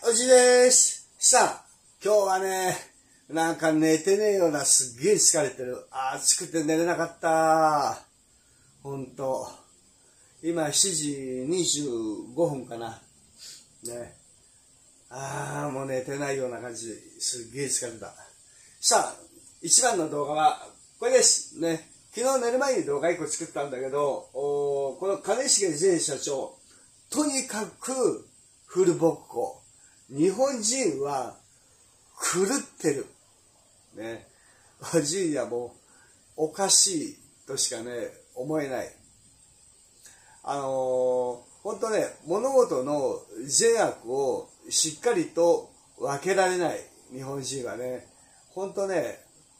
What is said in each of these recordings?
おじです。さあ、今日はね、なんか寝てねえような、すっげえ疲れてる。暑くて寝れなかった。ほんと。今7時25分かな。ね。もう寝てないような感じ。すっげえ疲れた。さあ、一番の動画は、これです。ね。昨日寝る前に動画1個作ったんだけど、この金重前社長、とにかくフルボッコ。日本人は狂ってる。ね。おじいはもうおかしいとしかね、思えない。本当ね、物事の善悪をしっかりと分けられない日本人はね、本当ね、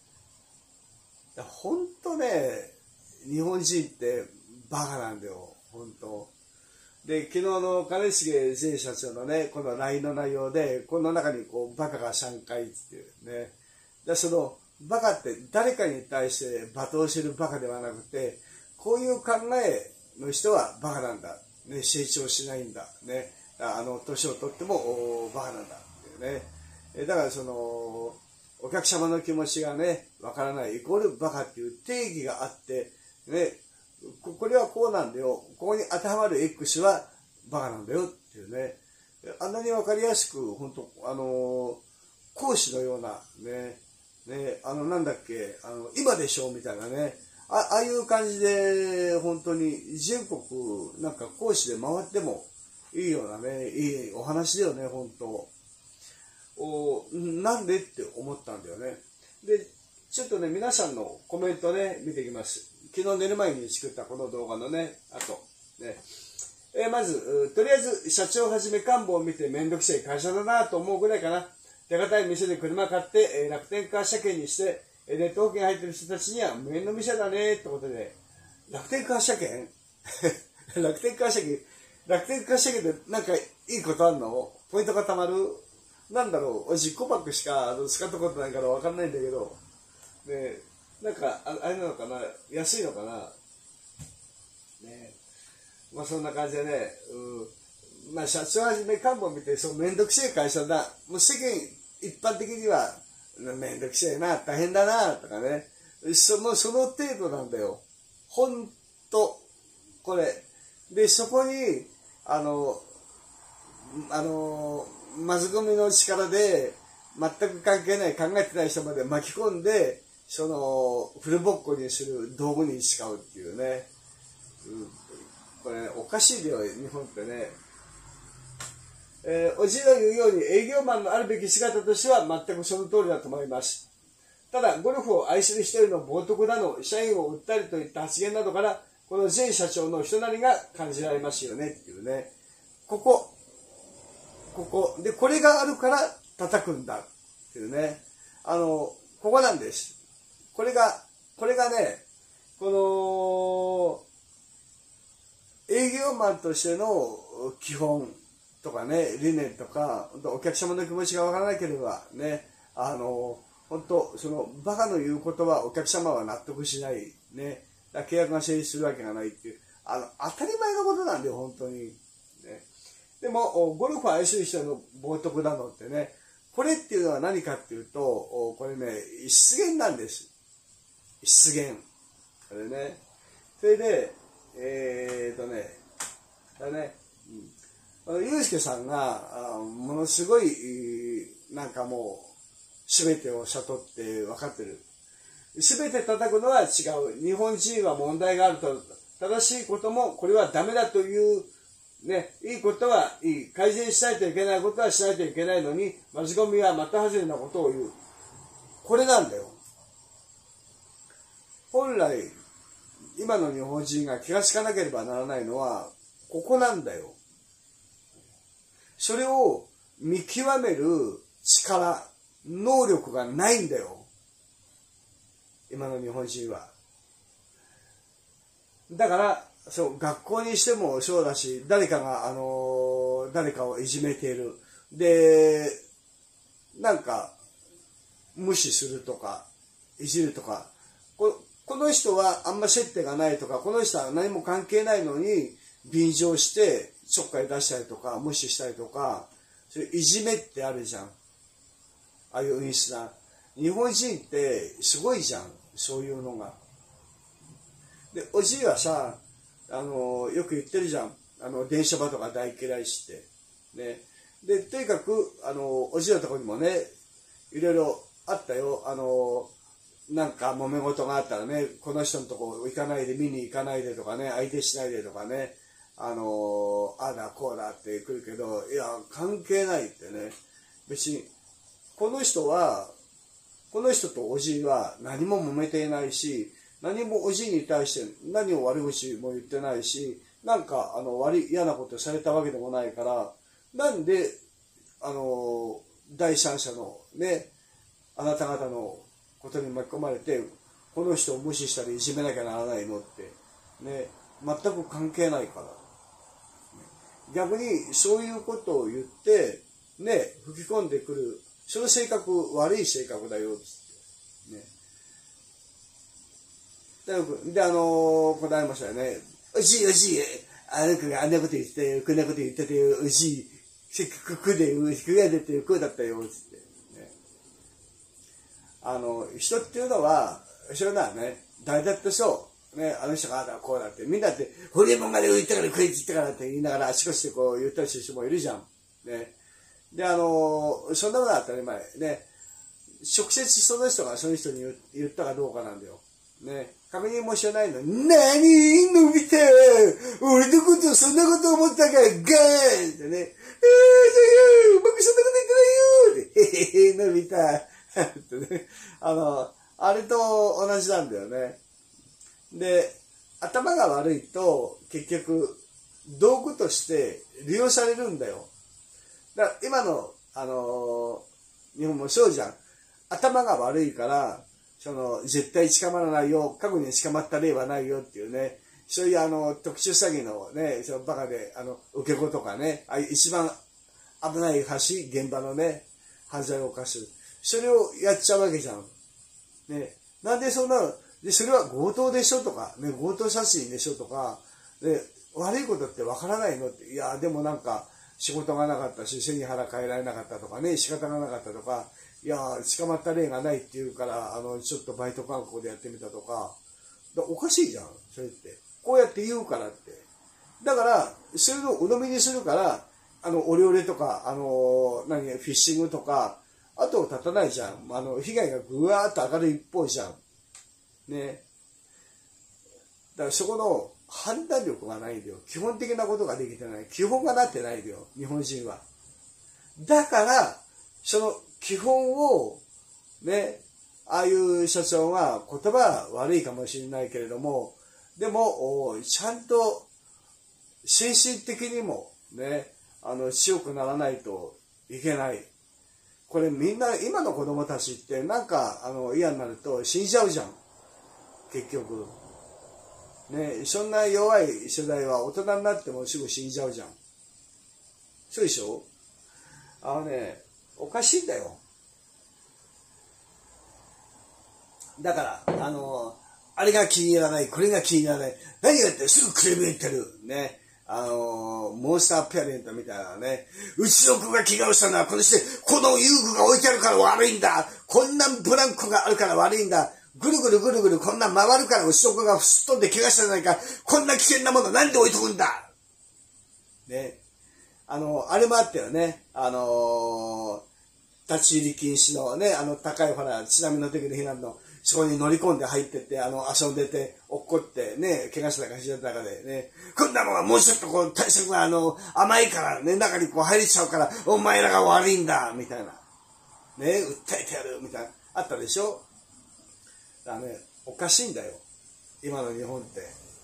日本人ってバカなんだよ、本当。で、昨日の金重前社長のね、この LINE の内容で、この中にこう、バカが3回っていうね。で、その、バカって誰かに対して罵倒してるバカではなくて、こういう考えの人はバカなんだ。ね、成長しないんだ。ね。年を取ってもバカなんだ。っていうね。だからその、お客様の気持ちがね、わからないイコールバカっていう定義があって、ね、これはこうなんだよ。ここに当てはまる X はバカなんだよっていうね。あんなにわかりやすく、本当講師のようなね、なんだっけ、今でしょみたいなね。ああいう感じで、本当に全国なんか講師で回ってもいいようなね、いいお話だよね、本当。なんでって思ったんだよね。で、ちょっとね、皆さんのコメントね、見ていきます。昨日寝る前に作ったこの動画のね、あと、ね。まず、とりあえず、社長はじめ幹部を見てめんどくせえ会社だなと思うぐらいかな。手堅い店で車買って、楽天カー車検にして、ネット保険入ってる人たちには無縁の店だねってことで、楽天カー車検楽天カー車検でなんかいいことあんの？ポイントが貯まる？なんだろう、私コパックしか使ったことないからわかんないんだけど、ね、なんかあれなのかな、安いのかな、ね、まあそんな感じでね、まあ社長はじめ幹部を見て、そうめんどくせえ会社だ、もう世間一般的にはめんどくせえな、大変だなとかね、その程度なんだよ、ほんとこれで、そこにマスコミの力で全く関係ない、考えてない人まで巻き込んで、そのフルボッコにする道具に使うっていうね、これおかしいよ日本ってね。おじいの言うように営業マンのあるべき姿としては全くその通りだと思います。ただゴルフを愛する人への冒涜だの、社員を売ったりといった発言などからこの前社長の人なりが感じられますよねっていうね。ここでこれがあるから叩くんだっていうね、ここなんです。これがね、この営業マンとしての基本とかね、理念とか、お客様の気持ちがわからなければね、本当そのバカの言うことはお客様は納得しないね、契約が成立するわけがないっていう、当たり前のことなんだよ本当に。ね、でもゴルフを愛する人の冒涜なのってね、これっていうのは何かっていうと、これね、失言なんです。失言。これね。それで、ゆうすけさんが、ものすごい、なんかもう、すべてを悟って分かってる。すべて叩くのは違う。日本人は問題があると、正しいことも、これはダメだという、ね、いいことはいい。改善しないといけないことはしないといけないのに、マスコミは的外れなことを言う。これなんだよ。本来、今の日本人が気がつかなければならないのは、ここなんだよ。それを見極める力、能力がないんだよ。今の日本人は。だから、そう、学校にしてもそうだし、誰かをいじめている。で、なんか、無視するとか、いじるとか、この人はあんま接点がないとか、この人は何も関係ないのに、便乗してちょっかい出したりとか、無視したりとか、 そういういじめってあるじゃん。ああいう演出な。日本人ってすごいじゃん。そういうのが。で、おじいはさ、よく言ってるじゃん。電車場とか大嫌いしって。ね。で、とにかく、おじいのところにもね、いろいろあったよ。なんか揉め事があったらね、この人のとこ行かないで、見に行かないでとかね、相手しないでとかね、あだこうだって来るけど、いや、関係ないってね。別に、この人とおじいは何も揉めていないし、何もおじいに対して何を悪口も言ってないし、なんか嫌なことされたわけでもないから、なんで第三者のね、あなた方のことに巻き込まれてこの人を無視したりいじめなきゃならないのってね、全く関係ないから、逆にそういうことを言ってね、吹き込んでくる、その性格悪い性格だよってね。で、答えましたよね。おじい、あの子があんなこと言ってたよ、こんなこと言ってたよ、おじい、せっかくで、服が出てこうだったよ、つってね。人っていうのは、それならね、誰だってそう。ね、あの人がああだこうだって、みんなって、ホリエモンが言ったからこいつ言ったからって言いながら、あちこちでこう言ったりする人もいるじゃん。ね。で、そんなことは当たり前。ね。直接その人がその人に言ったかどうかなんだよ。ね。確認も知らないのに、なにのび太俺のことそんなこと思ったかガーンってね。僕そんなこと言ってないよって、へへへ、のび太ってね。あれと同じなんだよね。で、頭が悪いと結局道具として利用されるんだよ。だから今の、日本もそうじゃん。頭が悪いから、絶対捕まらないよ、過去に捕まった例はないよっていうね、そういう特殊詐欺のね、そのバカで、受け子とかね、一番危ない現場のね、犯罪を犯す。それをやっちゃうわけじゃん。ね。なんでそんな、で、それは強盗でしょとか、ね、強盗殺人でしょとか、で、悪いことってわからないのって、いや、でもなんか、仕事がなかったし、背に腹変えられなかったとかね、仕方がなかったとか、いや、捕まった例がないっていうから、ちょっとバイト観光でやってみたとか、おかしいじゃん、それって。こうやって言うからって。だから、それを鵜呑みにするから、オレオレとか、フィッシングとか、後を絶たないじゃん。被害がぐわーっと上がる一方じゃん。ね。だからそこの判断力がないんだよ。基本的なことができてない。基本がなってないんだよ、日本人は。だから、その基本を、ね、ああいう社長は言葉は悪いかもしれないけれども、でも、ちゃんと精神的にもね、強くならないといけない。これみんな、今の子供たちってなんか、嫌になると死んじゃうじゃん。結局。ね、そんな弱い世代は大人になってもすぐ死んじゃうじゃん。そうでしょ？おかしいんだよ。だから、あれが気に入らない、これが気に入らない。何がってすぐクレーム言ってる。ね。モンスターペアレントみたいなね。うちの子が怪我をしたのはこの遊具が置いてあるから悪いんだ。こんなブランコがあるから悪いんだ。ぐるぐるぐるぐるこんな回るからうちの子がすっ飛んで怪我したじゃないか。こんな危険なものなんで置いとくんだ。ね。あれもあったよね。立ち入り禁止のね、高いほら、津波の時の避難の、そこに乗り込んで入ってって、遊んでて、落っこってね、怪我したかしら中でね、こんなものはもうちょっとこう、対策が甘いからね、中にこう入れちゃうから、お前らが悪いんだ、みたいな。ね、訴えてやる、みたいな。あったでしょ？だからね、おかしいんだよ。今の日本って。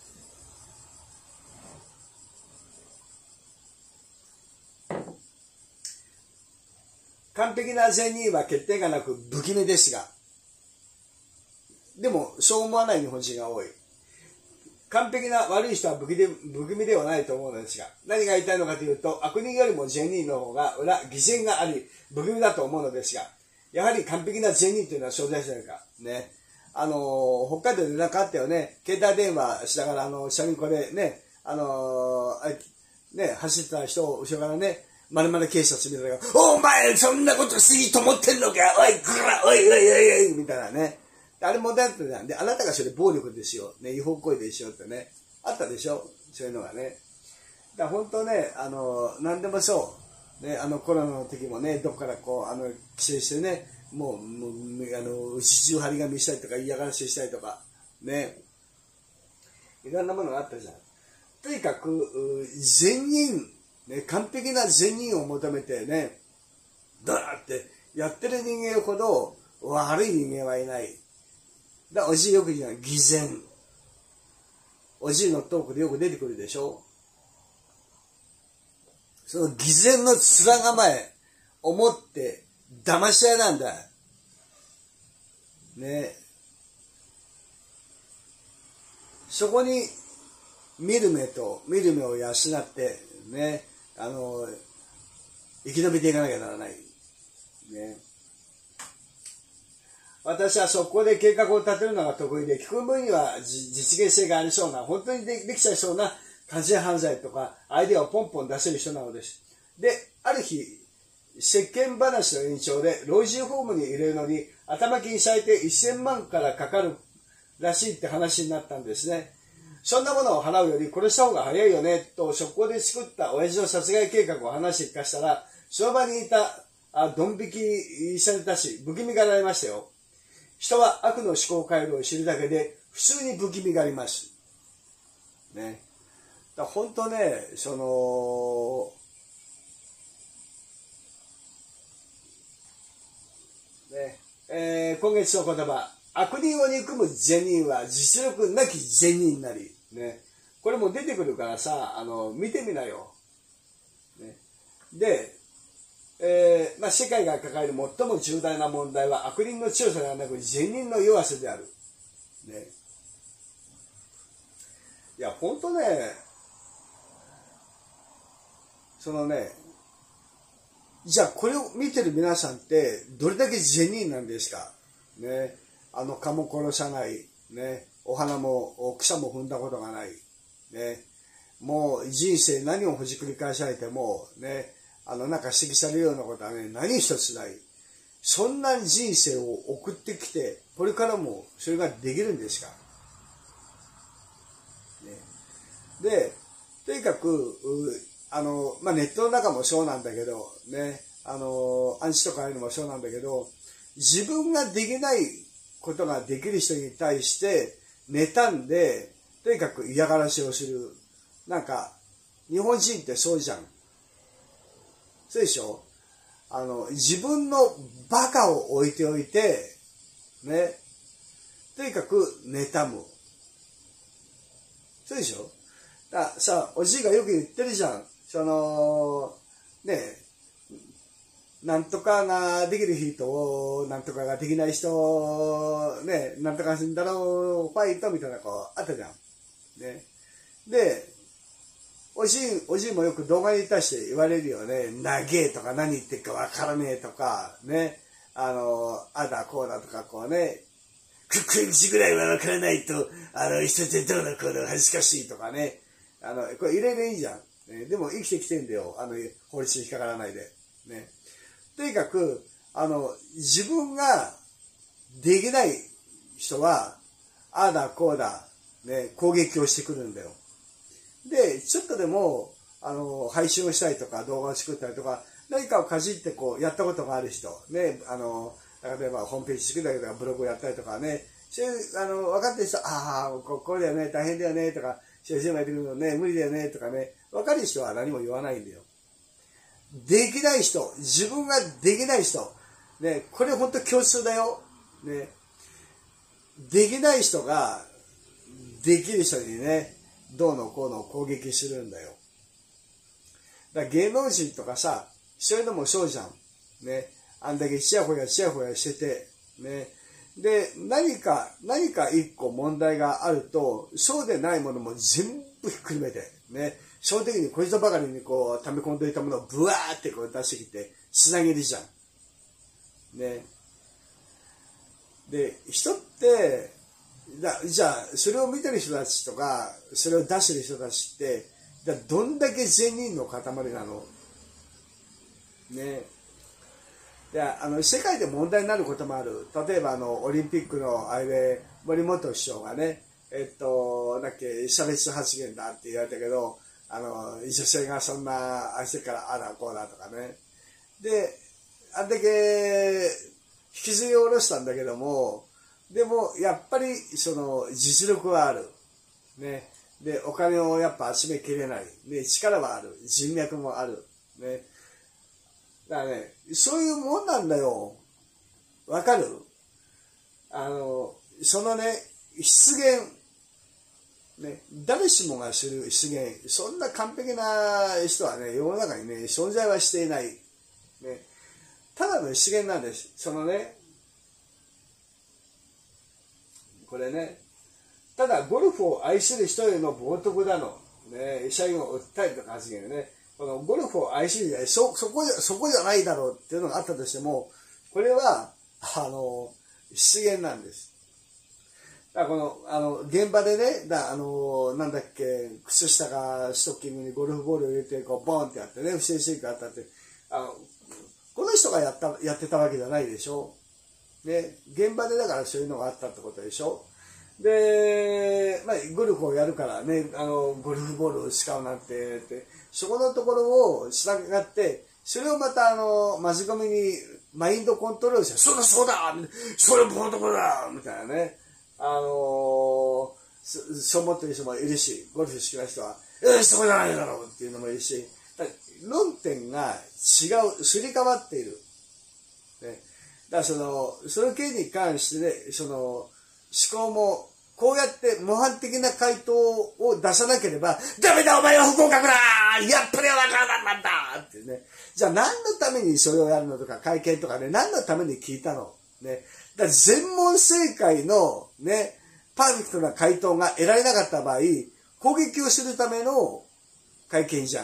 完璧な善人は欠点がなく不気味ですが、でもそう思わない日本人が多い。完璧な悪い人は不気味ではないと思うのですが、何が言いたいのかというと、悪人よりも善人の方が偽善があり不気味だと思うのですが、やはり完璧な善人というのは存在しないかね。北海道でなんかあったよね。携帯電話しながらチャリンコでね、走ってた人を後ろからね、 まるまる警察みたいな、お前そんなことしていいと思ってんのか、おい、ぐら、おい、おい、おい、おい、みたいなね。あれ問題だったじゃん。で、あなたがそれ暴力ですよ。ね、違法行為ですよってね。あったでしょ、そういうのがね。だから本当ね、何でもそう。ね、コロナの時もね、どっからこう、規制してね、もう、四十張り紙したりとか、嫌がらせしたりとか、ね。いろんなものがあったじゃん。とにかく、善人、ね、完璧な善人を求めてね、だってやってる人間ほど悪い人間はいない。だからおじいよく言うのは偽善。おじいのトークでよく出てくるでしょ。その偽善の面構え、思って騙し屋なんだ。ね。そこに見る目を養ってね、生き延びていかなきゃならない。ね。私はそこで計画を立てるのが得意で、聞く分には実現性がありそうな、本当にできちゃいそうな多重犯罪とかアイデアをポンポン出せる人なのです。で、ある日、世間話の延長で老人ホームに入れるのに頭金最低1000万からかかるらしいって話になったんですね。そんなものを払うより殺した方が早いよねとそこで作った親父の殺害計画を話して聞かしたら、その場にいたドン引きされたし不気味がられましたよ。人は悪の思考回路を知るだけで普通に不気味があります。ね。だ本当ね、今月の言葉、悪人を憎む善人は実力なき善人になり、ね。これも出てくるからさ、見てみなよ。ね。で、世界が抱える最も重大な問題は悪人の強さではなく善人の弱さである。ね。いや、ほんとね、じゃあこれを見てる皆さんってどれだけ善人なんですかね。蚊も殺さない。ね。お花も草も踏んだことがない。ね。もう人生何をほじくり返されても、ね。なんか指摘されるようなことはね、何一つない。そんな人生を送ってきて、これからもそれができるんですか。ね。で、とにかく、ネットの中もそうなんだけど、ね、暗示とかああいうのもそうなんだけど、自分ができないことができる人に対して、妬んで、とにかく嫌がらせをする。なんか、日本人ってそうじゃん。そうでしょ？自分のバカを置いておいて、ね、とにかく妬む。そうでしょ？さ、おじいがよく言ってるじゃん。なんとかができる人、なんとかができない人、ね、なんとかすんだろう、ファイトみたいなあったじゃん。ね。で、おじいもよく動画に対して言われるよね。長えとか何言ってるかわからねえとか、ね。あだこうだとかね。食い口ぐらいはわからないと、人ってどうだこうだ恥ずかしいとかね。これ入れでいいじゃん。ね、でも生きてきてんだよ。法律に引っかからないで。ね。とにかく、自分ができない人は、あだこうだ、ね、攻撃をしてくるんだよ。で、ちょっとでも、配信をしたりとか、動画を作ったりとか、何かをかじってやったことがある人、ね、例えばホームページ作ったりとか、ブログをやったりとかね、そういう、分かってる人、これだよね、大変だよね、とか、先生もやってくるのね、無理だよね、とかね、分かる人は何も言わないんだよ。できない人、自分ができない人、ね、これ本当共通だよ。ね、できない人が、できる人にね、どうのこうの攻撃するんだよ。だから芸能人とかさ、そういうのもそうじゃん。ね。あんだけチヤホヤしてて、ね。で、何か一個問題があると、そうでないものも全部ひっくるめて、ね。その時にこいつばかりに溜め込んでいたものをブワーって出してきて、つなげるじゃん。ね。で、人って、じゃあ、それを見てる人たちとか、それを出してる人たちって、どんだけ善人の塊なの？ ね。で、世界で問題になることもある。例えば、オリンピックのあれで、森本首相がね、差別発言だって言われたけど、女性がそんな、相手からあらこうだとかね。で、あんだけ、引きずり下ろしたんだけども、でも、やっぱり、実力はある。ね。で、お金をやっぱ集めきれない。で、力はある。人脈もある。ね。だからね、そういうもんなんだよ。わかる？失言、ね、誰しもがする失言、そんな完璧な人はね、世の中にね、存在はしていない。ね。ただの失言なんです。これね、ただゴルフを愛する人への冒涜だの、ね、社員を訴えるとか発言ね、このゴルフを愛するそこじゃないだろうっていうのがあったとしても、これは、失言なんです。だから現場でね、靴下かストッキングにゴルフボールを入れて、ボーンってやってね、不正請求あったって、この人がやってたわけじゃないでしょ。ね、現場でだからそういうのがあったってことでしょ。で、ゴルフをやるからね、ゴルフボールを使うなんて、そこのところを従って、それをまたマスコミにマインドコントロールして、そうだそれ冒涜だみたいなね。そう思ってる人もいるし、ゴルフ好きな人は、そうじゃないだろうっていうのもいるし、論点がすり替わっている。ね、だからその件に関してね、思考も、こうやって模範的な回答を出さなければ、ダメだお前は不合格だやっぱりわからなんだってね。じゃあ何のためにそれをやるのとか、会見とかね、何のために聞いたのね。だから全問正解のね、パーフェクトな回答が得られなかった場合、攻撃をするための会見じゃん。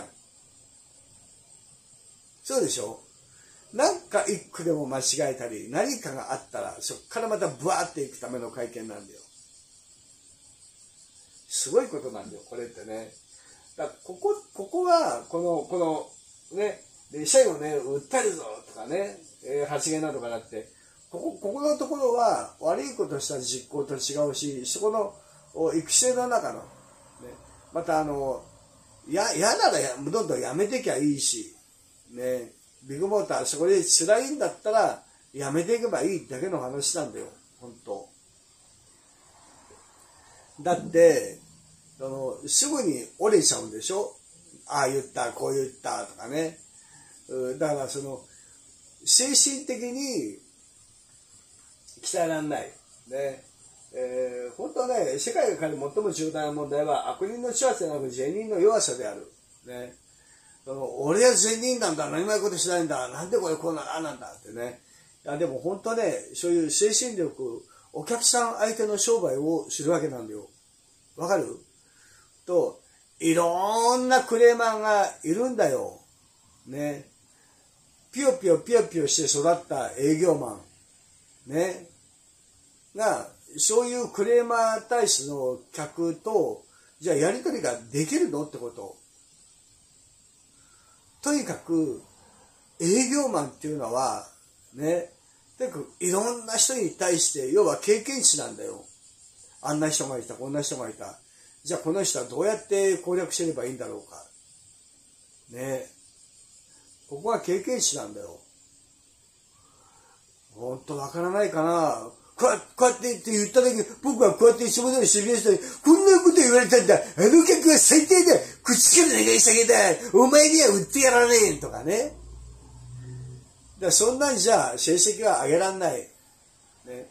そうでしょ？なんか一句でも間違えたり、何かがあったら、そこからまたブワーっていくための会見なんだよ。すごいことなんだよ、これってね。だからここは、この、ね、社員をね、訴えるぞとかね、発言などがあって、ここのところは悪いことした実行と違うし、そこの育成の中の、ね、また嫌ならどんどんやめてきゃいいし、ね、ビッグモーターそこで辛いんだったらやめていけばいいだけの話なんだよ、本当。だってすぐに折れちゃうんでしょ。ああ言ったこう言ったとかね。だから精神的に鍛えられないね。本当はね、世界が変える最も重大な問題は悪人の力でなく善人の弱さであるね。俺は善人なんだ、何もないことしないんだ、なんでこれこうなんだってね。いやでも本当ね、そういう精神力、お客さん相手の商売をするわけなんだよ。わかる？と、いろんなクレーマーがいるんだよ。ね。ピヨピヨして育った営業マン。ね。が、そういうクレーマー対しての客と、じゃあやり取りができるのってこと。とにかく、営業マンっていうのは、ね、とにかくいろんな人に対して、要は経験値なんだよ。あんな人がいた、こんな人がいた。じゃあこの人はどうやって攻略すればいいんだろうか。ね。ここは経験値なんだよ。ほんとわからないかな。こうやって言っただけ、僕はこうやっていつも通り知り合い人に、こんなこと言われたんだ。あの客は最低だ。口から願い下げだ。お前には売ってやらねえとかね。だそんなんじゃ成績は上げらんない。ね。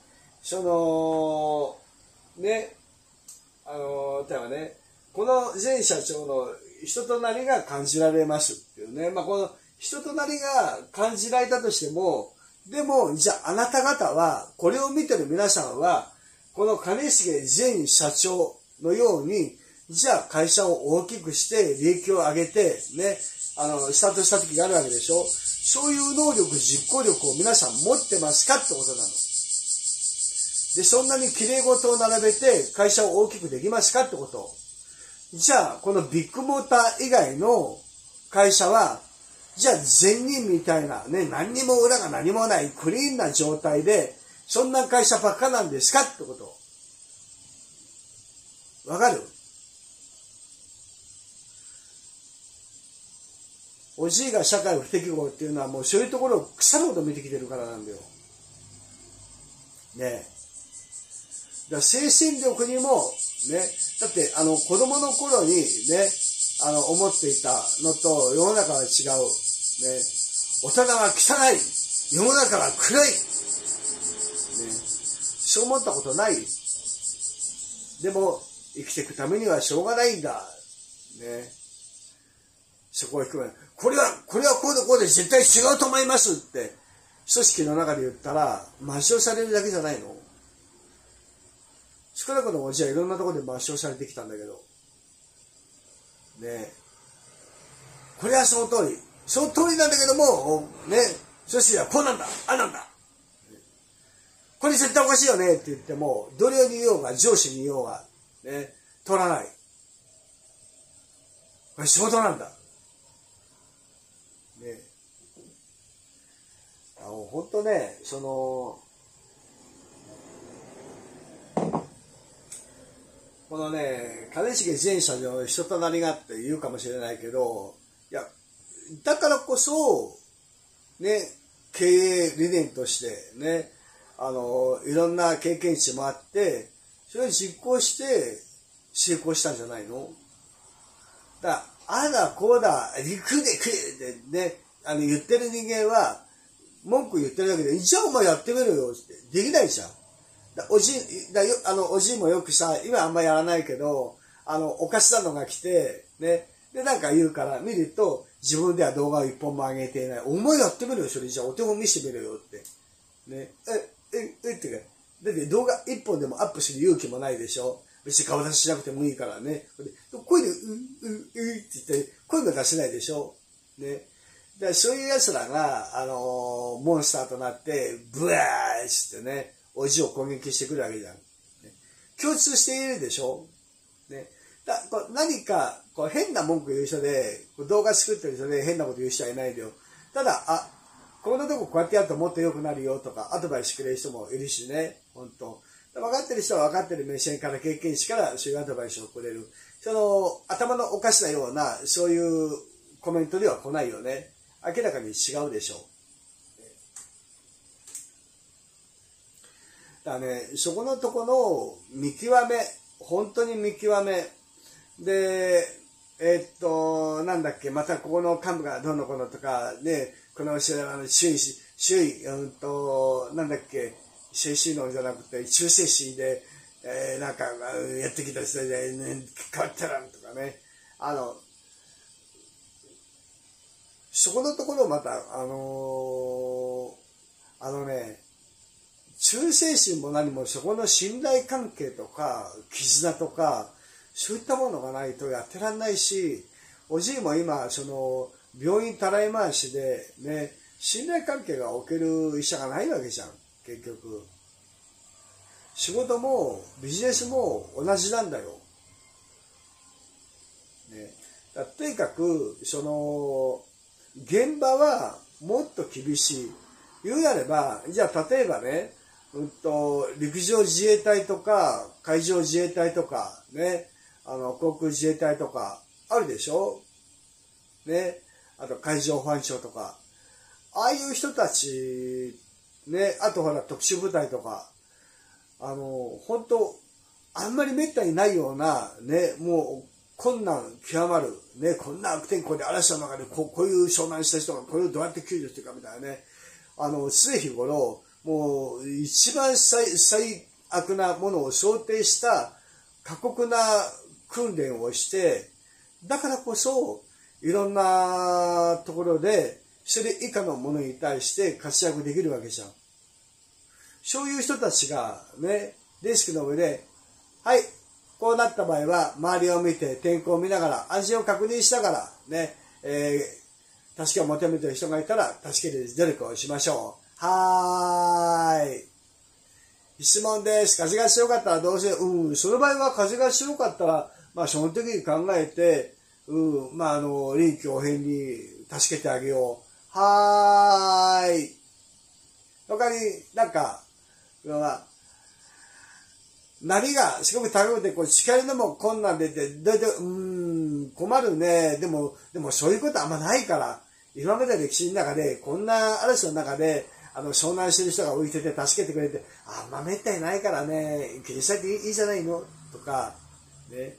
ね。例えばね、この前社長の人となりが感じられますっていうね。この人となりが感じられたとしても、でも、じゃああなた方は、これを見てる皆さんは、この金重前社長のように、じゃあ会社を大きくして利益を上げて、ね、スタートした時があるわけでしょ。そういう能力、実行力を皆さん持ってますかってことなの。で、そんなに綺麗事を並べて会社を大きくできますかってこと。じゃあ、このビッグモーター以外の会社は、 じゃあ善人みたいなね、何にも裏が何もないクリーンな状態で、そんな会社ばっかなんですかってこと。わかる？おじいが社会不適合っていうのはもうそういうところを腐るほど見てきてるからなんだよ。ね。だから精神力にも、ね、だって子供の頃にね、思っていたのと世の中は違う。ね。大人は汚い。世の中は暗い。ね。そう思ったことない。でも、生きていくためにはしょうがないんだ。ね。そこを含め、これはこうでこうで絶対違うと思いますって、組織の中で言ったら、抹消されるだけじゃないの？少なくともおじはいろんなところで抹消されてきたんだけど。ね。これはその通り。その通りなんだけども、ね、組織はこうなんだ、あなんだ。これ絶対おかしいよねって言っても、同僚に言おうが上司に言おうが、ね、通らない。これ仕事なんだ。ね。本当ね、このね、兼重前社長の人となりがって言うかもしれないけど、いや、だからこそ、ね、経営理念としてね、いろんな経験値もあって、それを実行して成功したんじゃないの？だから、ああだこうだ、陸で食えってね、言ってる人間は、文句言ってるだけで、じゃあお前やってみろよって、できないじゃん。おじいもよくさ、今あんまやらないけど、おかしなのが来て、ね、で、なんか言うから見ると、自分では動画を一本も上げていない。お前やってみろよ、それじゃあお手本見せてみろよって。ね、ってか、だって動画一本でもアップする勇気もないでしょ。別に顔出ししなくてもいいからね。声で、って言って、声も出せないでしょ。ね。だからそういう奴らが、モンスターとなって、ブワーッってね、おじを攻撃してくるわけじゃん。ね、共通しているでしょ。ね。何か変な文句言う人で、動画作ってる人で変なこと言う人はいないでよ。ただ、こんなとここうやってやるともっと良くなるよとか、アドバイスしてくれる人もいるしね、本当。分かってる人は分かってる目線から経験値からそういうアドバイスをくれる。頭のおかしなような、そういうコメントでは来ないよね。明らかに違うでしょう。だからね、そこのとこの見極め、本当に見極め。で、なんだっけ、またここの幹部がどうのこうのとか、ね、この周囲、なんだっけ、周囲のじゃなくて、中世史で、なんか、やってきた人で、ね、変わったらんとかね、そこのところまた、忠誠心も何もそこの信頼関係とか、絆とか、そういったものがないとやってらんないし、おじいも今、病院たらい回しで、ね、信頼関係が置ける医者がないわけじゃん、結局。仕事もビジネスも同じなんだよ。ね、とにかく、現場はもっと厳しい。言うなれば、じゃあ例えばね、陸上自衛隊とか、海上自衛隊とか、ね、航空自衛隊とか、あるでしょ？ね、あと海上保安庁とか。ああいう人たち、ね、あとほら特殊部隊とか、本当あんまり滅多にないような、ね、もう困難極まる、ね、こんな悪天候で嵐の中でこういう遭難した人がこれをどうやって救助していくかみたいなね、常日頃、もう一番最悪なものを想定した過酷な訓練をして、だからこそいろんなところでそれ以下のものに対して活躍できるわけじゃん。そういう人たちがね、デスクの上で、はい、こうなった場合は周りを見て天候を見ながら安全を確認しながらね、助けを求めている人がいたら助ける努力をしましょう。はーい。質問です。風が強かったらどうせ、その場合は風が強かったら、まあその時に考えて、臨機応変に助けてあげよう。はーい。他になんか、波がすごく高くて、近寄るのも困難でて、困るね。でもそういうことあんまないから、今までの歴史の中で、こんな嵐の中で、遭難してる人が浮いてて助けてくれて、あんまめったにないからね、気にしなくていいじゃないのとか、ね。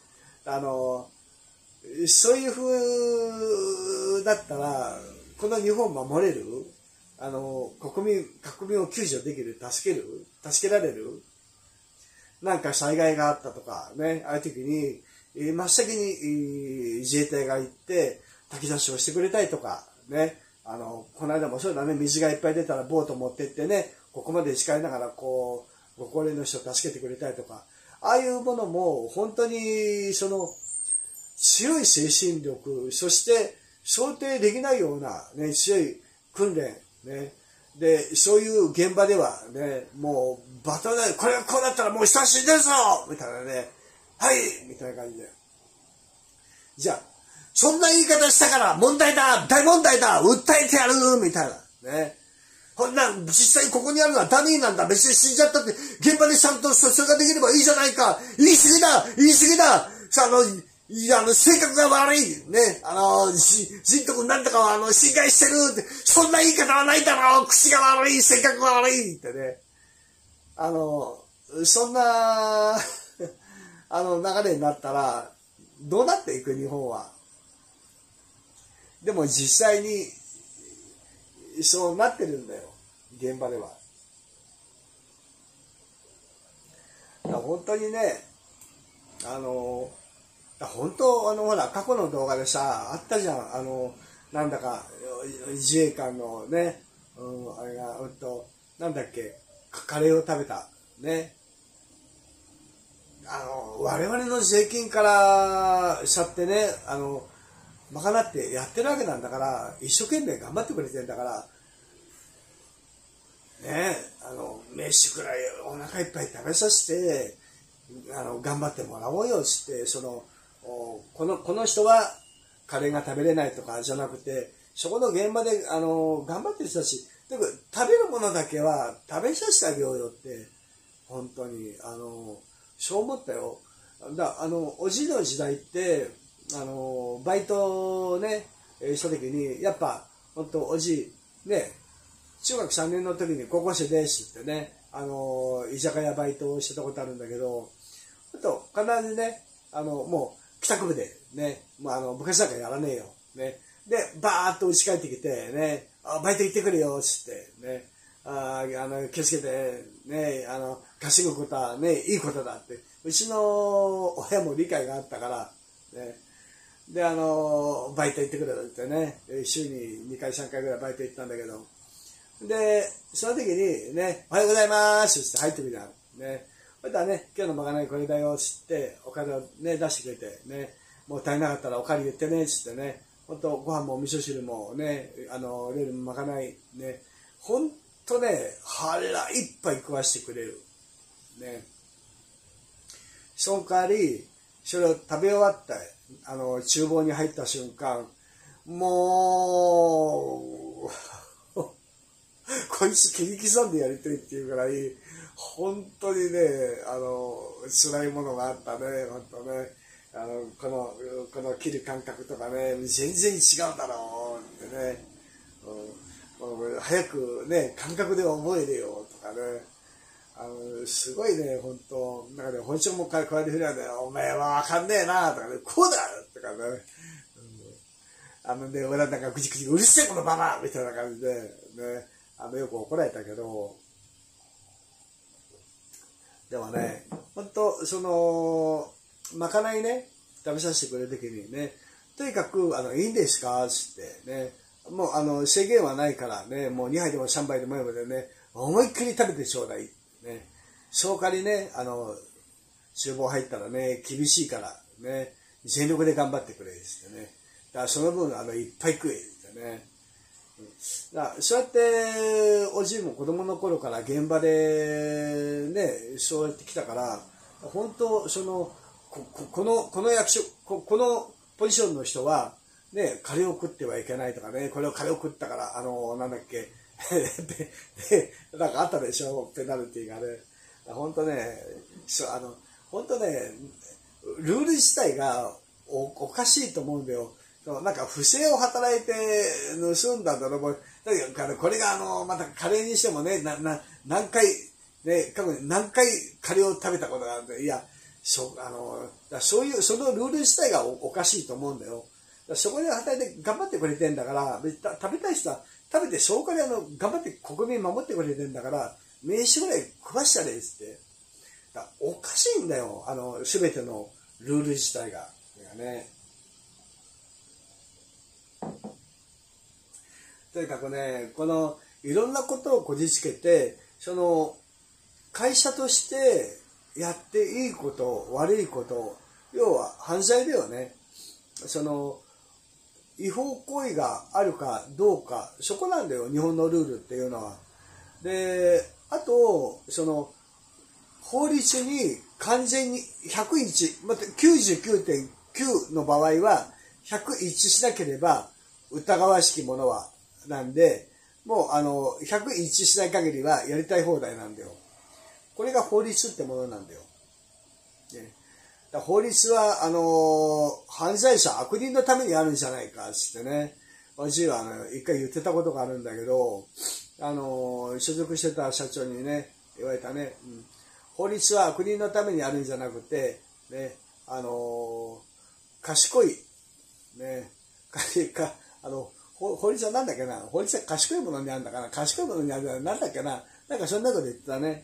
そういう風だったら、この日本守れる？国民を救助できる？助けられる？なんか災害があったとかね、ああいう時に、真っ先に自衛隊が行って炊き出しをしてくれたりとか、ね、この間もそうだね、水がいっぱい出たらボート持ってってね、ここまで近いながらご高齢の人を助けてくれたりとか、ああいうものも本当に強い精神力、そして想定できないような、ね、強い訓練、ね、で、そういう現場ではね、もうバトルこれがこうだったらもう人は死んでるぞみたいなね、はいみたいな感じで。じゃあ、そんな言い方したから問題だ大問題だ訴えてやるみたいな。ね。こんな、実際ここにあるのはダミーなんだ別に死んじゃったって、現場でちゃんとそれができればいいじゃないか言い過ぎださあ、性格が悪いね、人徳なんとかは侵害してるって、そんな言い方はないだろう口が悪い性格が悪いってね。そんな、流れになったら、どうなっていく日本は。でも実際に、そうなってるんだよ。現場では。本当にね、本当、ほら、過去の動画でさ、あったじゃん。なんだか、自衛官のね、あれが、なんだっけ、カレーを食べた。ね。我々の税金からしちゃってね、賄ってやってるわけなんだから、一生懸命頑張ってくれてるんだから、ね、飯くらいお腹いっぱい食べさせて、頑張ってもらおうよって、この人はカレーが食べれないとかじゃなくて、そこの現場で、頑張ってる人たち、でも食べるものだけは食べさせてあげようよって、本当に、そう思ったよ。おじいの時代って、バイトね、した時に、やっぱ、本当おじい、ね、中学3年の時に高校生ですってね、居酒屋バイトをしてたことあるんだけど、必ずね、もう、帰宅部で、ね、部活なんかやらねえよ。ね。で、バーっと家帰ってきて、ね、バイト行ってくれよ、つって、ね、気をつけて、ね、稼ぐことはね、いいことだって。うちの親も理解があったから、ね。で、バイト行ってくれってね、週に2回3回ぐらいバイト行ったんだけど、で、その時にね、おはようございますって入ってみたの。ね。そしたらね、今日のまかないこれだよ、つって、お金をね、出してくれて、ね、もう足りなかったらお借り言ってね、つってね、ほんとご飯も味噌汁もね、料理もまかない、ね、ほんとね、腹いっぱい食わしてくれる。ね。その代わり、それを食べ終わった、厨房に入った瞬間、もう、こいつ切り刻んでやりたいっていうぐらい、本当にね、辛いものがあったね、本当ね。この切る感覚とかね、全然違うだろうってね。早くね、感覚で覚えるよとかね。すごいね、本当なんかね、本性も加えてふりゃね、お前はわかんねえなとかね、こうだとかね。俺なんかぐちぐちうるせえこのババアみたいな感じで、ね、よく怒られたけど、でもね、本当まかないね、食べさせてくれるときにね、とにかく、いいんですかつってね、もう、制限はないからね、もう2杯でも3杯でもいいのでね、思いっきり食べてちょうだい。ね。その代わりね、厨房入ったらね、厳しいからね、全力で頑張ってくれですってね。だからその分、いっぱい食えってね。だからそうやって、おじいも子供の頃から現場でね、そうやってきたから、本当この役所、このポジションの人は、 ね、カレーを食ってはいけないとかね、これをカレーを食ったから、なんだっけ、なんかあったでしょ、ペナルティーがね。本当ね、本当ね、ルール自体がおかしいと思うんだよ。なんか不正を働いて盗んだんだろう。だけどこれがまたカレーにしてもね、何回、ね、過去に何回カレーを食べたことがあるんで、いや、そういう、そのルール自体がおかしいと思うんだよ。そこで働いて頑張ってくれてんだから、食べたい人は食べて消化で頑張って国民守ってくれてんだから、名刺ぐらい食わしたれっつって。おかしいんだよ、すべてのルール自体が。ね。とにかくね、いろんなことをこじつけて、会社としてやっていいこと、悪いこと、要は犯罪だよね。違法行為があるかどうか、そこなんだよ、日本のルールっていうのは。で、あと、法律に完全に101、また 99.9 の場合は101しなければ疑わしきものはなんで、もう101しない限りはやりたい放題なんだよ。これが法律ってものなんだよ。ね、法律は犯罪者、悪人のためにあるんじゃないかってね、私は一回言ってたことがあるんだけど、所属してた社長にね言われたね、法律は悪人のためにあるんじゃなくてね、賢いね、法律はなんだっけな、法律は賢いものにあるんだから、賢いものにあるんだから、なんだっけな、なんかそんなこと言ってたね。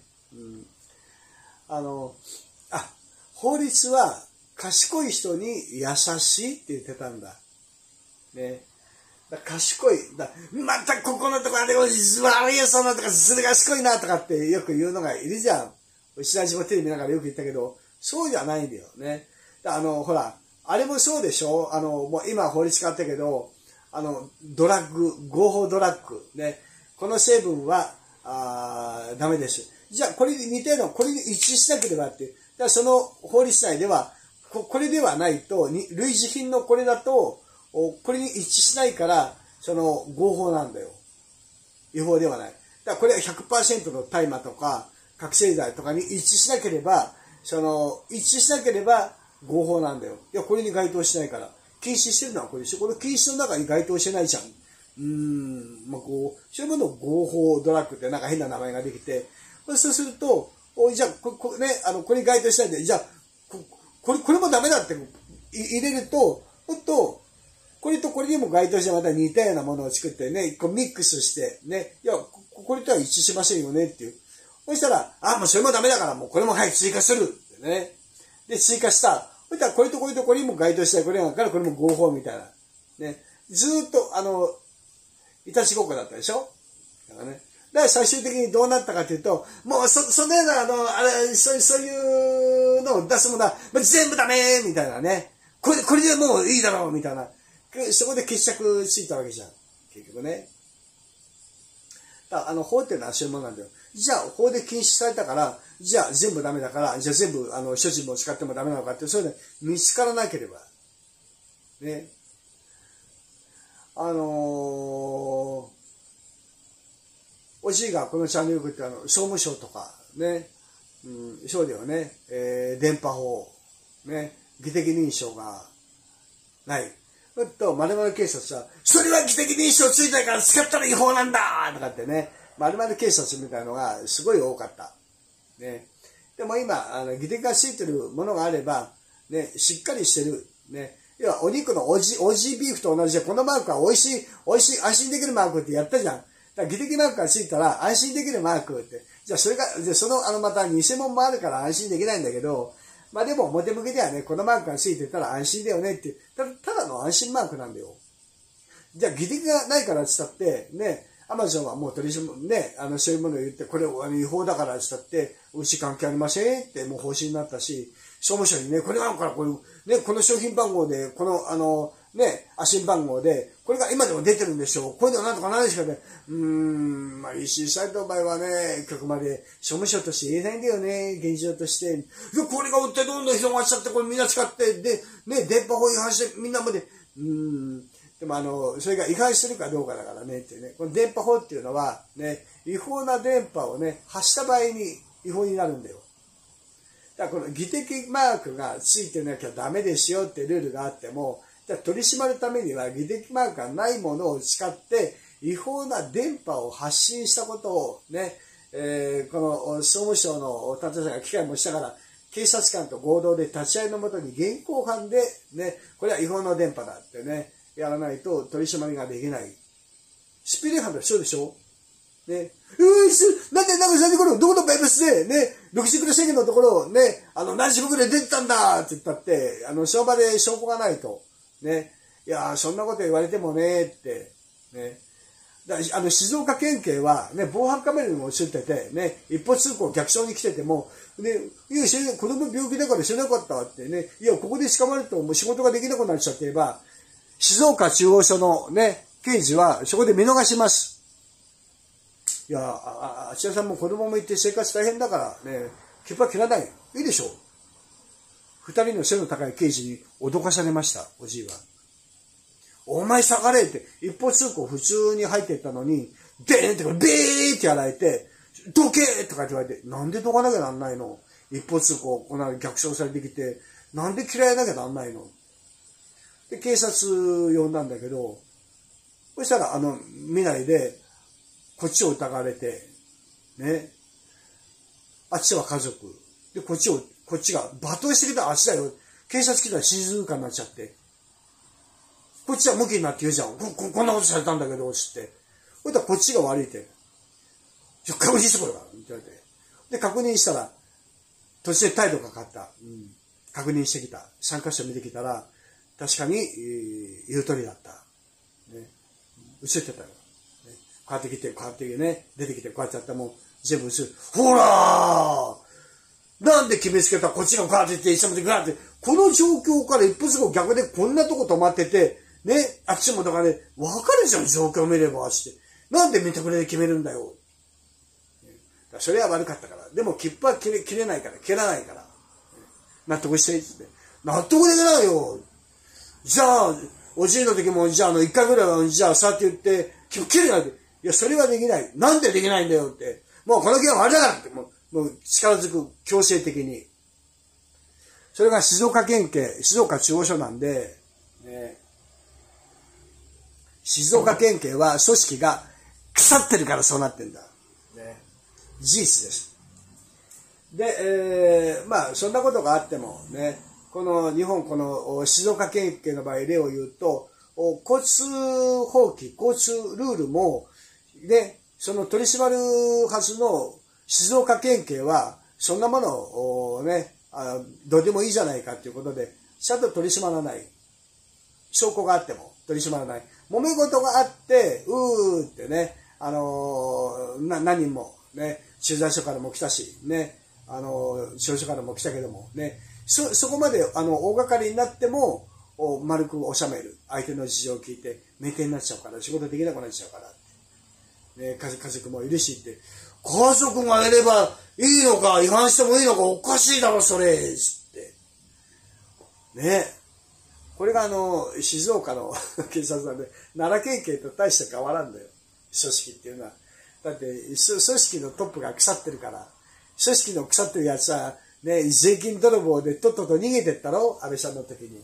法律は賢い人に優しいって言ってたんだ。ね。賢い。またここのところで悪いよ、そのとか、する賢いなとかってよく言うのがいるじゃん。石田もテレビ見ながらよく言ったけど、そうじゃないんだよね。ほら、あれもそうでしょ、もう今法律変わったけど、ドラッグ、合法ドラッグ、ね。この成分は、ダメです。じゃあ、これに似てるの、これに一致しなければって。だからその法律内では、これではないと、類似品のこれだと、これに一致しないから、合法なんだよ。違法ではない。だからこれは 100% の大麻とか、覚醒剤とかに一致しなければ、一致しなければ合法なんだよ。いや、これに該当しないから。禁止してるのはこれでしょ。この禁止の中に該当してないじゃん。そういうものを合法ドラッグってなんか変な名前ができて、そうすると、じゃあ、これに該当しないんで、じゃあ、これもダメだって入れると、これとこれにも該当してまた似たようなものを作ってね、ミックスして、ね、いや、これとは一致しませんよねっていう。そしたら、もうそれもダメだから、もうこれもはい、追加するってね。で、追加した。そしたら、これとこれとこれにも該当したい、これがから、これも合法みたいな。ね。ずーっと、いたちごっこだったでしょだからね。だから最終的にどうなったかというと、もうそのような、そういうのを出すものは、全部ダメみたいなね。これでもういいだろうみたいな。そこで決着ついたわけじゃん。結局ね。法っていうのはそういうものなんだよ。じゃあ、法で禁止されたから、じゃあ全部ダメだから、じゃあ全部、所持も使ってもダメなのかって、そういうの見つからなければ。ね。おじいがこのチャンネルよく言って総務省とか、ね。そうだよね。電波法。ね。技的認証がない。〇〇警察は、それは技的認証ついてないから使ったら違法なんだとかってね、〇〇警察みたいなのがすごい多かった。ね。でも今、技的がついてるものがあれば、ね、しっかりしてる。ね。要はお肉のオージービーフと同じで、このマークは美味しい、安心できるマークってやったじゃん。だから技的マークがついたら安心できるマークって。じゃあそれが、また偽物もあるから安心できないんだけど、でも表向きではね、このマークがついてたら安心だよねっていう、ただの安心マークなんだよ。じゃあ、技的がないからって言ったって、ね、アマゾンはもう取り締ま、ね、そういうものを言って、これ違法だからって言ったって、うち関係ありませんってもう方針になったし、商務省にね、これがあるから、この商品番号で、安心番号で、これが今でも出てるんでしょう。これではなんとかないですかね。EC サイトの場合はね、局まで商務省として言えないんだよね、現状として。これが売ってどんどん広がっちゃって、これみんな使って、で、ね、電波法違反して、みんなまで、 でもそれが違反してるかどうかだからねってね。この電波法っていうのは、ね、違法な電波をね、発した場合に違法になるんだよ。だからこの技的マークがついてなきゃダメですよってルールがあっても、取り締まるためには技的マークがないものを使って違法な電波を発信したことをね、この総務省の担当者が機会もしたから、警察官と合同で立ち会いのもとに現行犯でね、これは違法な電波だってね、やらないと取り締まりができない。スピード違反と一緒でしょね。なんでそれどこのバイブスでね、60キロ制限のところをね、何時僕で出てたんだって言ったって、その場で証拠がないと。ね。いやそんなこと言われてもね、って。ね。静岡県警は、ね、防犯カメラにも映ってて、ね、一方通行逆走に来てても、ね、いや、子供病気だから知らなかったってね、いや、ここで捕まるともう仕事ができなくなっちゃってれば、静岡中央署のね、刑事はそこで見逃します。いや、あちらさんも子供もいて生活大変だからね、切符は切らない。いいでしょう。二人の背の高い刑事に脅かされました、おじいは。お前下がれって、一方通行普通に入っていったのに、でーんってビーってやられて、どけーとかって言われて、なんでどかなきゃなんないの？一方通行、こんな逆走されてきて、なんで嫌いなきゃなんないの？で、警察呼んだんだけど、そしたら、見ないで、こっちを疑われて、ね。あっちは家族。で、こっちが、罵倒してきたらあっちだよ。警察来たら静かになっちゃって。こっちは無気になって言うじゃん。こんなことされたんだけど、つって。そしたらこっちが悪いって。確認してこれから、って言われて。で、確認したら、途中で態度が変わった。確認してきた。参加者見てきたら、確かに、言う通りだった。ね。映ってたよ。こうやってきて、こうやってね、出てきて、こうやってやったらもう、全部映る。ほらーなんで決めつけたこっちがガーって言って、いつもでガーって、この状況から一歩ずつ逆でこんなとこ止まってて、ね、あっちもだからね、わかるじゃん、状況を見れば、して。なんで見てくれで決めるんだよ。それは悪かったから。でも切符は切れないから、切らないから。納得していいって。納得できないよ。じゃあ、おじいの時も、じゃあ1回ぐらいは、じゃあさって言って、切符切れないって。いや、それはできない。なんでできないんだよって。もうこの件はあれだからって。もう力ずく強制的に。それが静岡県警、静岡中央署なんで、静岡県警は組織が腐ってるからそうなってんだ。事実です。で、まあそんなことがあってもね、この日本、この静岡県警の場合例を言うと、交通法規、交通ルールも、で、その取り締まるはずの静岡県警は、そんなものをね、どうでもいいじゃないかということで、ちゃんと取り締まらない。証拠があっても取り締まらない。揉め事があって、ってね、何人もね、駐在所からも来たし、ね、消所からも来たけども、ね、そこまで大掛かりになっても、丸く収める。相手の事情を聞いて、酩酊になっちゃうから、仕事できなくなっちゃうから。ね、家族もいるしって、家族がいればいいのか、違反してもいいのか、おかしいだろ、それ、って。ね。これが静岡の警察なんで、奈良県警と大して変わらんだよ。組織っていうのは。だって、組織のトップが腐ってるから、組織の腐ってるやつは、ね、税金泥棒でとっとと逃げてったろ、安倍さんの時に。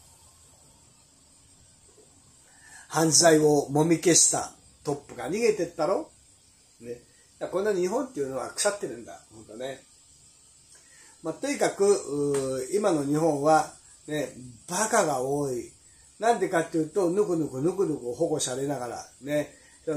犯罪をもみ消したトップが逃げてったろ、ね。こんな日本っていうのは腐ってるんだ、本当ね。まあ、とにかく、今の日本は、ね、バカが多い。なんでかっていうと、ぬくぬく保護されながら、ね、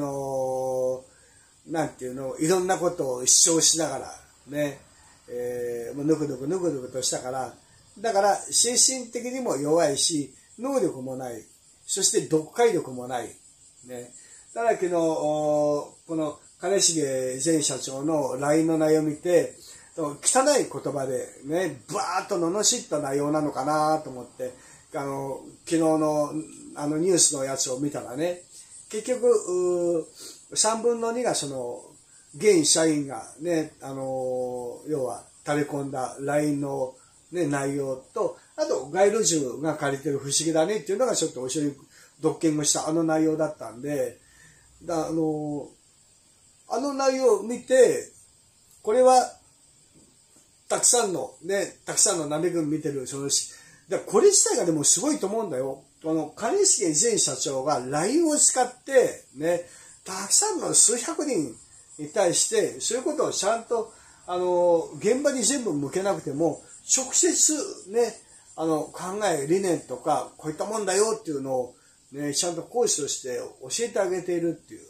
なんていうの、いろんなことを主張しながら、ね、もうぬくぬくとしたから、だから精神的にも弱いし、能力もない。そして読解力もない。ね。だから昨日、この金重前社長の LINE の内容を見て、汚い言葉でね、バーッと罵った内容なのかなと思って、昨日のニュースのやつを見たらね、結局、3分の2がその、現社員がね、要は垂れ込んだ LINE の、ね、内容と、あと街路樹が借りてる不思議だねっていうのがちょっと面ドッキングした内容だったんで、あの内容を見て、これは、たくさんの鍋軍見てる、これ自体がでもすごいと思うんだよ。兼重前社長が LINE を使って、ね、たくさんの数百人に対して、そういうことをちゃんと、現場に全部向けなくても、直接ね、考え、理念とか、こういったもんだよっていうのを、ね、ちゃんと講師として教えてあげているっていう、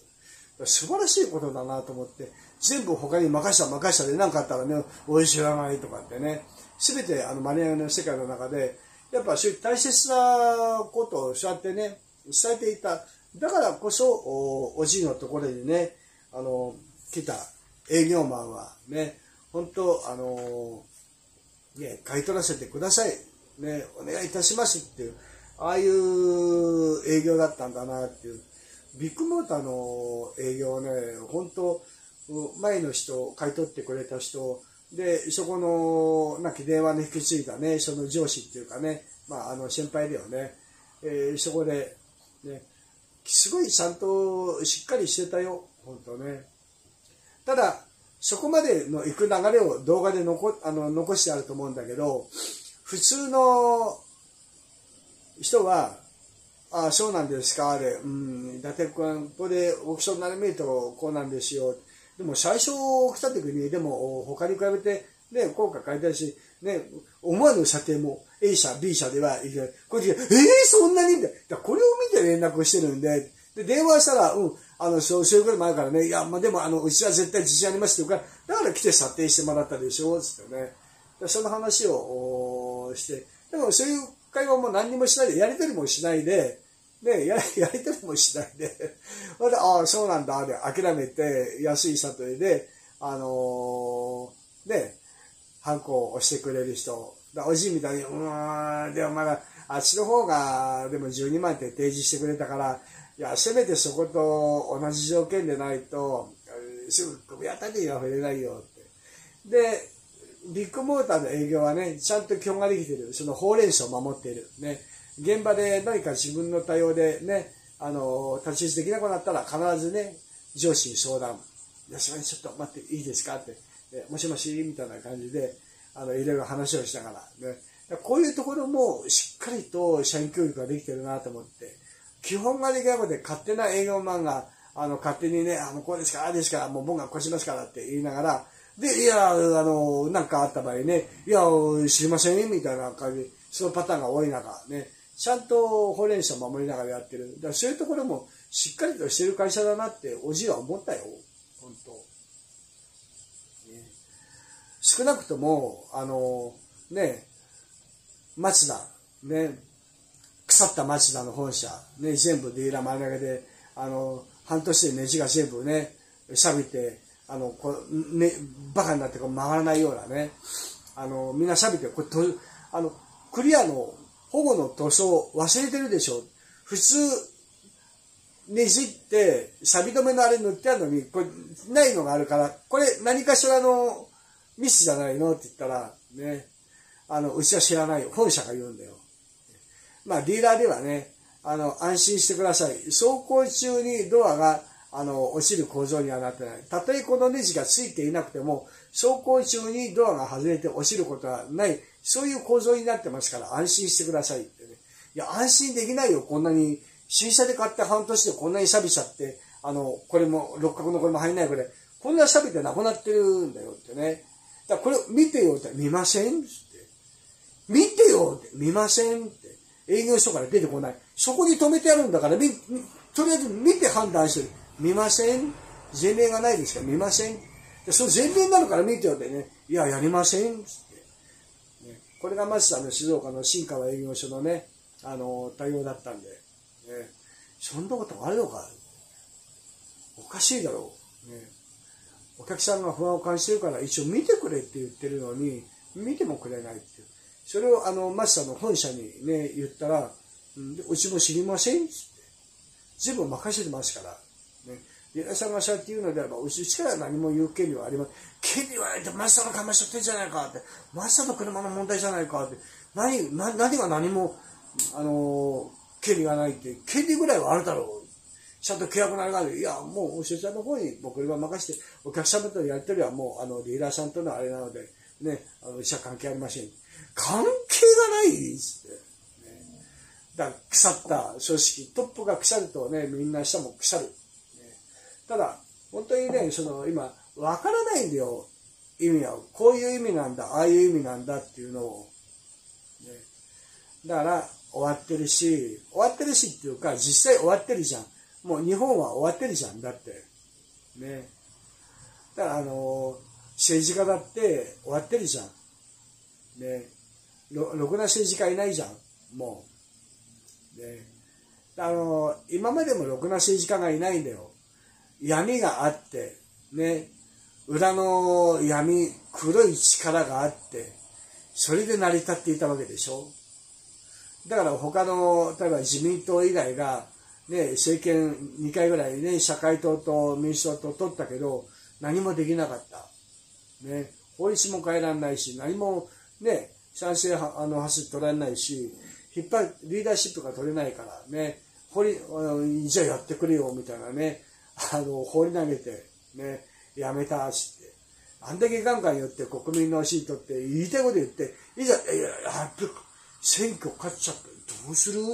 素晴らしいことだなと思って、全部他に任したで何かあったらね、俺知らないとかってね、すべてマネーの世界の中で、やっぱそういう大切なことをそうやってね、伝えていた。だからこそ、おじいのところにね、来た営業マンはね、本当ね、買い取らせてください。ね、お願いいたしますっていう、ああいう営業だったんだなっていう。ビッグモーターの営業ね、本当前の人、買い取ってくれた人、で、そこの、なき電話の引き継いだね、その上司っていうかね、先輩だよね。そこで、ね、すごいちゃんとしっかりしてたよ、本当ね。ただ、そこまでの行く流れを動画で残してあると思うんだけど、普通の人は、ああ、そうなんですか、伊達君、ここでオークションになる見るとこうなんですよ。でも最初来た時に、でも他に比べて、ね、効果変えたいし、ね、思わぬ査定も A 社、B 社では、これで、そんなにみたいな。これを見て連絡してるんで、電話したら、そういうこともあるからね、いや、でも、うちは絶対自信ありますって言うから、だから来て査定してもらったでしょ、つってね。その話をして、でもそういう会話も何にもしないで、やりとりもしないで、ね、やりとりもしないで、ああ、そうなんだ、で、諦めて、安い里で、ね、ハンコを押してくれる人、おじいみたいに、でもまだ、あっちの方が、でも12万って提示してくれたから、いや、せめてそこと同じ条件でないと、すぐ首当たりが触れないよって。で、ビッグモーターの営業はね、ちゃんと基本ができている。その法令書を守っている。ね。現場で何か自分の対応でね、立ち位置できなくなったら必ずね、上司に相談。いや、ちょっと待っていいですかって。もしもしみたいな感じで、いろいろ話をしながら。ね。こういうところもしっかりと社員教育ができてるなと思って。基本ができなくて勝手な営業マンが、勝手にね、こうですから、ああですから、もう僕がこうしますからって言いながら、で、いや、なんかあった場合ね、いや、知りませんみたいな感じ、そのパターンが多い中、ね、ちゃんと法令書を守りながらやってる。だからそういうところもしっかりとしてる会社だなって、おじいは思ったよ。本当。ね、少なくとも、マツダ、ね、腐ったマツダの本社、ね、全部ディーラー丸投げで、半年でネジが全部ね、錆びて、バカになって曲がらないようなね、みんな錆びて、クリアの保護の塗装忘れてるでしょ。普通、ねじって、錆び止めのあれ塗ってあるのに、これ、ないのがあるから、これ何かしらのミスじゃないのって言ったら、ね、うちは知らないよ。本社が言うんだよ。まあ、ディーラーではね、安心してください。走行中にドアが、落ちる構造にはなってない。たとえこのネジがついていなくても、走行中にドアが外れて落ちることはない。そういう構造になってますから安心してくださいってね。いや、安心できないよ。こんなに、新車で買って半年でこんなに錆びちゃって、これも、六角のこれも入んないぐらい、こんな錆びてなくなってるんだよってね。だからこれ見てよって、見ませんって。見てよって、見ませんって。営業所から出てこない。そこに止めてあるんだから、とりあえず見て判断してる。見ません？前例がないですから見ません？でその前例になるから見てよってね。いや、やりませんって、ね。これがまず静岡の新川営業所のね、対応だったんで、ね。そんなことあるのか。おかしいだろう。ね。お客さんが不安を感じてるから一応見てくれって言ってるのに、見てもくれないっていう。それをマスターの本社にね、言ったら、うちも知りませんって。全部任せてますから。ね。ディーラーさんがそうやって言うのであれば、うちから何も言う権利はありません。権利はないって、マスターのかましとってんじゃないかって。マスターの車の問題じゃないかって。何が何も、 権利がないって、権利ぐらいはあるだろう。ちゃんと契約ながら、いや、もう、そちらの方に僕は任せて、お客様とやり取りはもう、リーダーさんとのあれなので、ね、うちは関係ありません。関係がないっつって。だから腐った組織、トップが腐るとね、みんな下も腐る。ただ、本当にね、今、わからないんだよ。意味は。こういう意味なんだ、ああいう意味なんだっていうのを。ね、だから、終わってるしっていうか、実際終わってるじゃん。もう日本は終わってるじゃん。だって。ね。だから、政治家だって終わってるじゃん。ね。ろくな政治家いないじゃん。もう。ね。今までもろくな政治家がいないんだよ。闇があって、ね。裏の闇、黒い力があって、それで成り立っていたわけでしょ。だから他の、例えば自民党以外が、ね、政権2回ぐらいね、社会党と民主党と取ったけど、何もできなかった。ね、法律も変えられないし、何もね、賛成走取られないし、リーダーシップが取れないからね、じゃあやってくれよ、みたいなね、放り投げて、ね、やめたしって。あんだけガンガン言って国民のシートって言いたいこと言って、いざ、選挙勝っちゃった。どうする？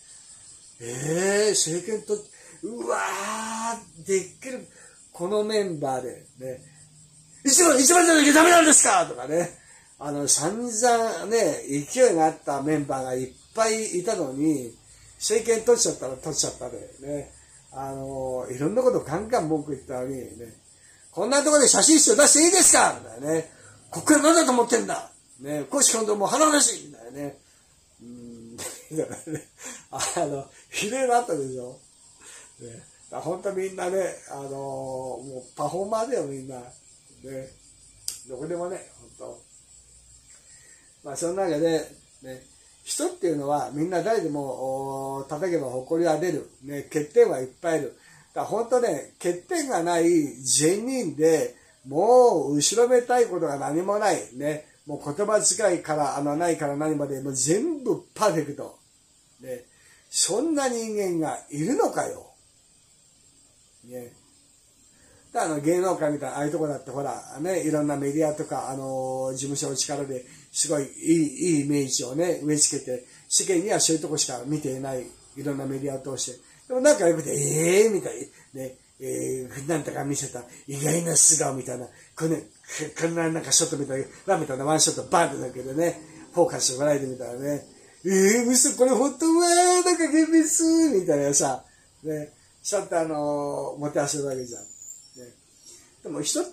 政権と、うわー、できる。このメンバーで、ね、一番じゃなきゃダメなんですかとかね、散々ね、勢いがあったメンバーがいっぱいいたのに、政権取っちゃったら取っちゃったで、ね、いろんなことガンガン文句言ったのに、ね、こんなところで写真集出していいですかみたいなね、国会なんだと思ってんだね、公式本当もう鼻々しいみたいなね、だからね、ひどいのあったでしょ。ね、本当みんなね、もうパフォーマーだよみんな。ね、どこでもね、本当。まあその中で、ね、人っていうのはみんな誰でも叩けば誇りは出る。ね、欠点はいっぱいいる。だから本当ね、欠点がない善人で、もう後ろめたいことが何もない。ね、もう言葉遣いからないから何まで、もう全部パーフェクト。ね、そんな人間がいるのかよ。ね。芸能界みたいなああいうとこだってほら、ね、いろんなメディアとか、事務所の力ですごいいいイメージをね、植え付けて、世間にはそういうとこしか見ていない、いろんなメディアを通して。でもなんかよくて、みたいね、なんとか見せた意外な素顔みたいな、こんななんかショットみたいな、ラみたいなワンショットバーンってだけでね、フォーカスして笑えてみたいなね、嘘、これ本当なんか厳密みたいなさ、ね、ちゃんともてあそぶわけじゃん。ね、でも人って、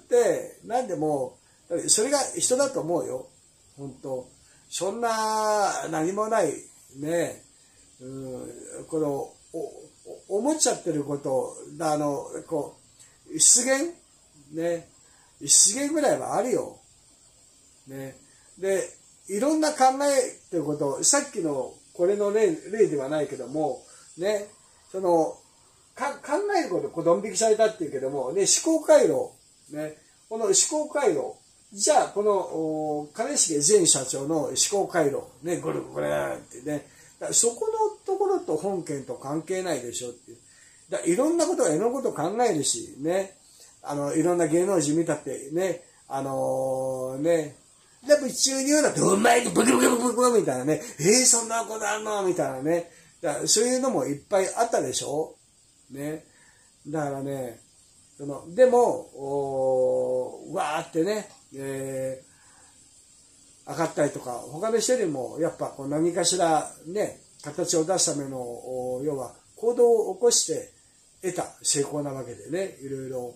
何でも、それが人だと思うよ。本当。そんな、何もない、ね、この、思っちゃってること、失言ね、失言ぐらいはあるよ。ね。で、いろんな考えてること、さっきのこれの例ではないけども、ね、考えること、ドン引きされたっていうけども、ね、思考回路、ね、この思考回路、じゃあ、この、金重前社長の思考回路、ね、これってね、そこのところと本件と関係ないでしょっていう。いろんなことがいろんなことを考えるし、ね、いろんな芸能人見たってね、ね、でも一応言うなって、お前にブクブクブクブクみたいなね、そんなことあんのみたいなね、そういうのもいっぱいあったでしょね。だからね、でも、わーってね、上がったりとか、他の人よりも、やっぱこう何かしらね、形を出すための、要は行動を起こして得た成功なわけでね、いろいろ。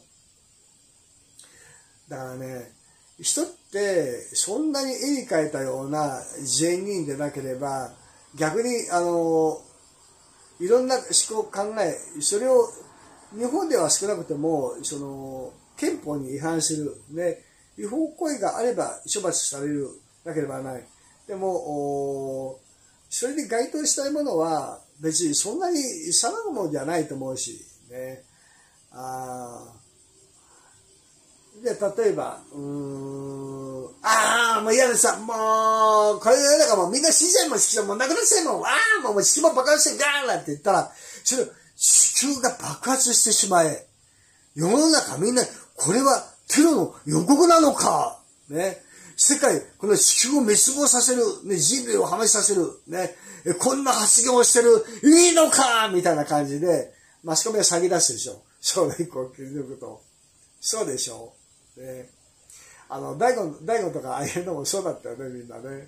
だからね、人ってそんなに絵に描いたような善人でなければ、逆にいろんな思考考え、それを日本では少なくとも憲法に違反するね、違法行為があれば処罰されるなければない。でもそれで該当したいものは別にそんなに騒ぐものではないと思うしね。で例えばもう嫌でさ、もう、これなんかもうみんな死んじゃいもん、もうなくなっちゃいもん、もう地球も爆発してガーンって言ったら、地球が爆発してしまえ。世の中みんな、これはテロの予告なのか、ね。世界、この地球を滅亡させる、ね、人類を破滅させる、ね。こんな発言をしてる、いいのかみたいな感じで、マスコミは詐欺出すでしょ。将来以降切り抜くと。そうでしょ。ね。大悟とかああいうのもそうだったよね、みんなね。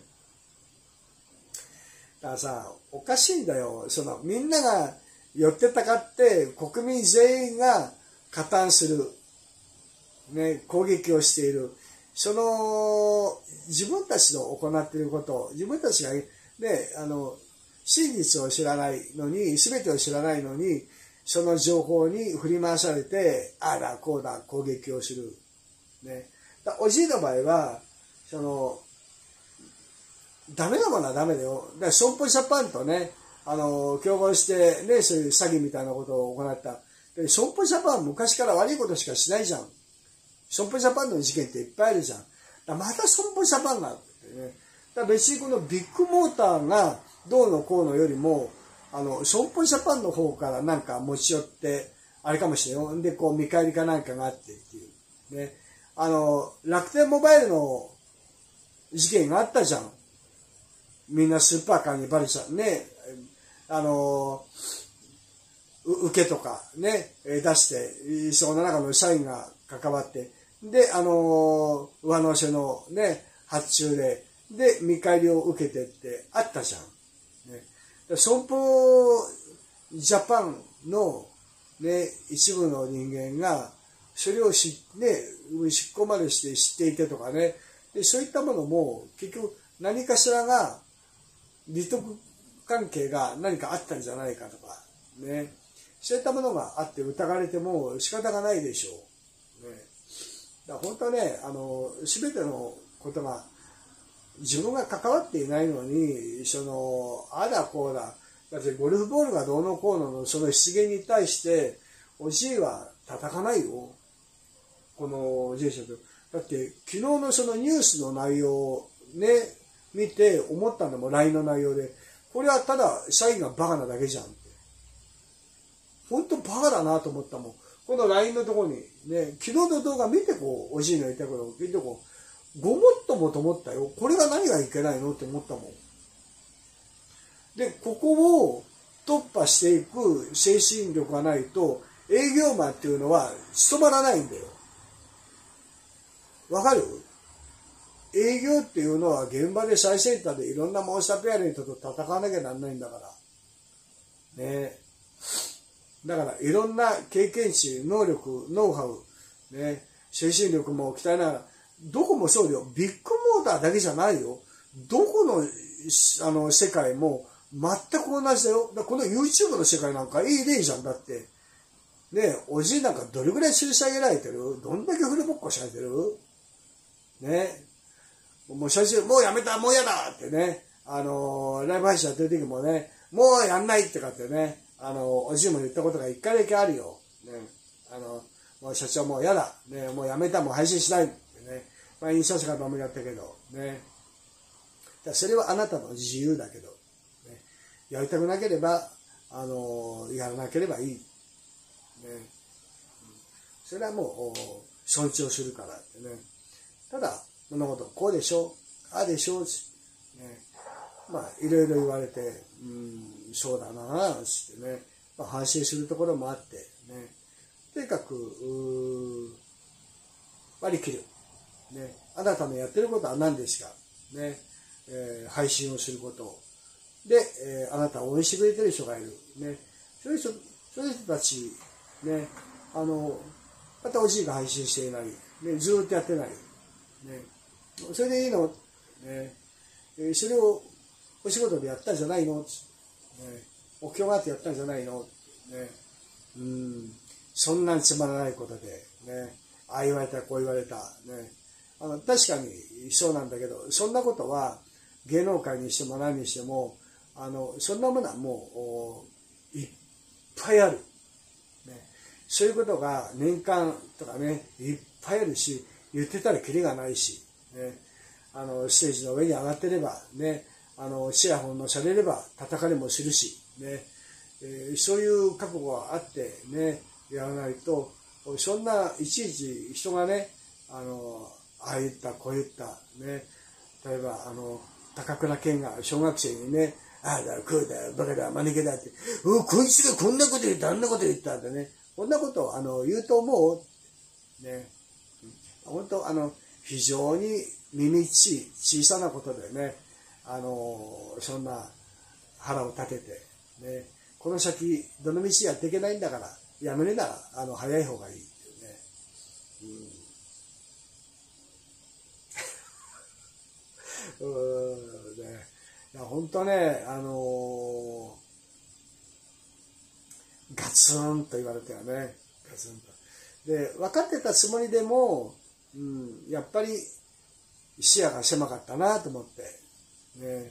だからさ、おかしいんだよ。みんなが寄ってたかって、国民全員が加担する。ね、攻撃をしている。自分たちの行っていることを、自分たちが、ね、真実を知らないのに、全てを知らないのに、その情報に振り回されて、ああだ、こうだ、攻撃をする。ね。おじいの場合は、ダメなものはダメだよ。だから、損保ジャパンとね、競合して、ね、そういう詐欺みたいなことを行った。で、損保ジャパンは昔から悪いことしかしないじゃん。損保ジャパンの事件っていっぱいあるじゃん。また損保ジャパンがあってね。だ別にこのビッグモーターがどうのこうのよりも、損保ジャパンの方からなんか持ち寄って、あれかもしれんよ。で、こう見返りかなんかがあってっていう。ね。楽天モバイルの事件があったじゃん。みんなスーパーカーにバレちゃうね。受けとかね、出して、その中の社員が関わって、で、上乗せのね、発注で、見返りを受けてってあったじゃん。ね、損保ジャパンのね、一部の人間が、それを執行までして知っていてとかね、でそういったものも結局何かしらが利得関係が何かあったんじゃないかとかね、そういったものがあって疑われても仕方がないでしょう。ね、だから本当はね、全てのことが自分が関わっていないのに、ああだこうだ、だってゴルフボールがどうのこうのその出現に対しておじいは叩かないよ。この住所と。だって昨日のそのニュースの内容をね、見て思ったのも LINE の内容で、これはただ社員がバカなだけじゃんって。本当バカだなと思ったもん。この LINE のところにね、昨日の動画見ておじいの言ったことを聞いてごもっともと思ったよ。これが何がいけないのって思ったもん。で、ここを突破していく精神力がないと、営業マンっていうのは務まらないんだよ。わかる？営業っていうのは現場で最先端でいろんなモンスターペアレントと戦わなきゃなんないんだから。ね。だからいろんな経験値、能力、ノウハウ、ね、精神力も鍛えながら、どこもそうよ。ビッグモーターだけじゃないよ。どこの、世界も全く同じだよ。この YouTube の世界なんかいい例じゃん。だって。ね、おじいなんかどれぐらい吊り下げられてる？どんだけフルボッコされてる？ね。もう最初、もうやめた、もうやだってね。ライブ配信やってる時もね、もうやんないってかってね、おじいも言ったことが一回だけあるよ。ね。もう社長もうやだ。ね。もうやめた、もう配信しないってね。まあ、印象者からもやったけど、ね。だそれはあなたの自由だけど、ね。やりたくなければ、やらなければいい。ね。それはもう、尊重するからってね。ただ、物事、こうでしょ、ああでしょ、ね。まあ、いろいろ言われて、そうだなぁ、つってね。まあ、反省するところもあって、ね。とにかく、割り切る。ね。あなたのやってることは何ですか。ね。配信をすること。で、あなたを応援してくれてる人がいる。ね。そういう人たち、ね。またおじいが配信していない。ね。ずーっとやってない。ね。それでいいの、ね。それをお仕事でやったんじゃないの、ね。目標があってやったんじゃないの、ね。そんなにつまらないことで、ね。ああ言われた、こう言われた。ね。確かにそうなんだけど、そんなことは芸能界にしても何にしても、そんなものはもういっぱいある。ね。そういうことが年間とかね、いっぱいあるし、言ってたらキリがないし、ね。 ステージの上に上がってればね、チヤホンのされれば叩かれもするしね、そういう覚悟があってね、やらないと、そんないちいち人がね、ああ言った、こう言った、ね、例えば、高倉健が小学生にね、ああだ、こうだ、バカだ、間抜けだって、こいつがこんなこと言った、あんなこと言ったってね、こんなことを言うと思うね、本当、非常に耳ちい小さなことでね、そんな腹を立てて、ね、この先、どの道やっていけないんだから、やめるなら、早い方がいいっていうね。ね、いや本当ね、ガツンと言われたよね、ガツンと。で、分かってたつもりでも、やっぱり視野が狭かったなと思って、ね、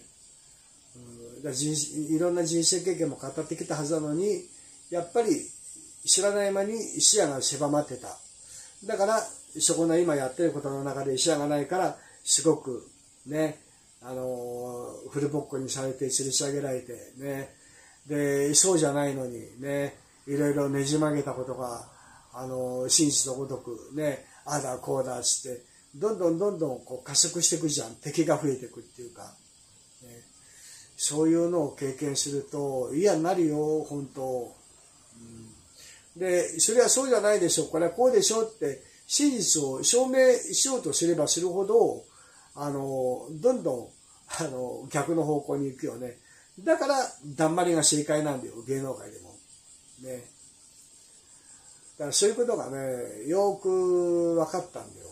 いろんな人生経験も語ってきたはずなのに、やっぱり知らない間に視野が狭まってた。だから、そこの今やってることの中で視野がないから、すごくね、フルボッコにされて吊るし上げられてね、で、そうじゃないのにね、いろいろねじ曲げたことが、真実のごとくね、ああだこうだっつって、どんどんこう加速していくじゃん。敵が増えていくっていうか、ね、そういうのを経験すると嫌になるよ、本当。で、それはそうじゃないでしょ、これはこうでしょって真実を証明しようとすればするほど、どんどん逆の方向に行くよね。だからだんまりが正解なんだよ、芸能界でもね。だからそういうことがね、よく分かったんだよ、ね、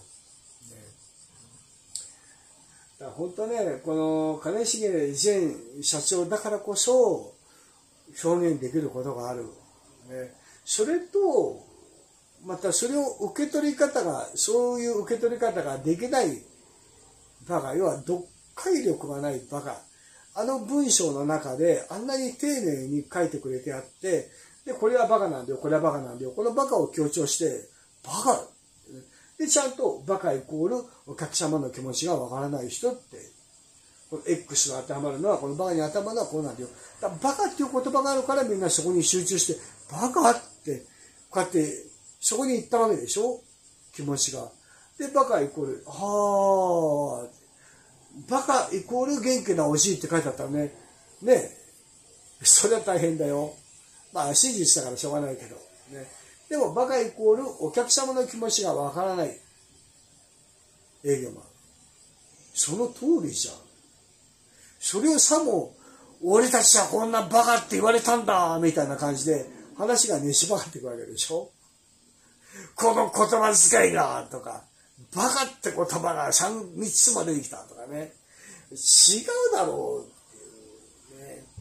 だから本当ね、この金重前社長だからこそ表現できることがある、ね、それとまたそれを受け取り方が、そういう受け取り方ができないバカ、要は読解力がないバカ、文章の中であんなに丁寧に書いてくれてあって、で、これはバカなんだよ、これはバカなんだよ、このバカを強調して、バカで、ちゃんとバカイコールお客様の気持ちがわからない人って、この X が当てはまるのは、このバカに当てはまるのはこうなんだよ。だからバカっていう言葉があるからみんなそこに集中して、バカって、こうやって、そこに行ったわけでしょ、気持ちが。で、バカイコール、はー、バカイコール元気なおじいって書いてあったらね、ね、それは大変だよ。まあ、真実だからしょうがないけど。ね、でも、バカイコールお客様の気持ちがわからない営業マン。その通りじゃん。それをさも、俺たちはこんなバカって言われたんだみたいな感じで、話がねしばかっていくわけでしょ。この言葉遣いが、とか、バカって言葉が3つも出てきたとかね。違うだろうっていうね。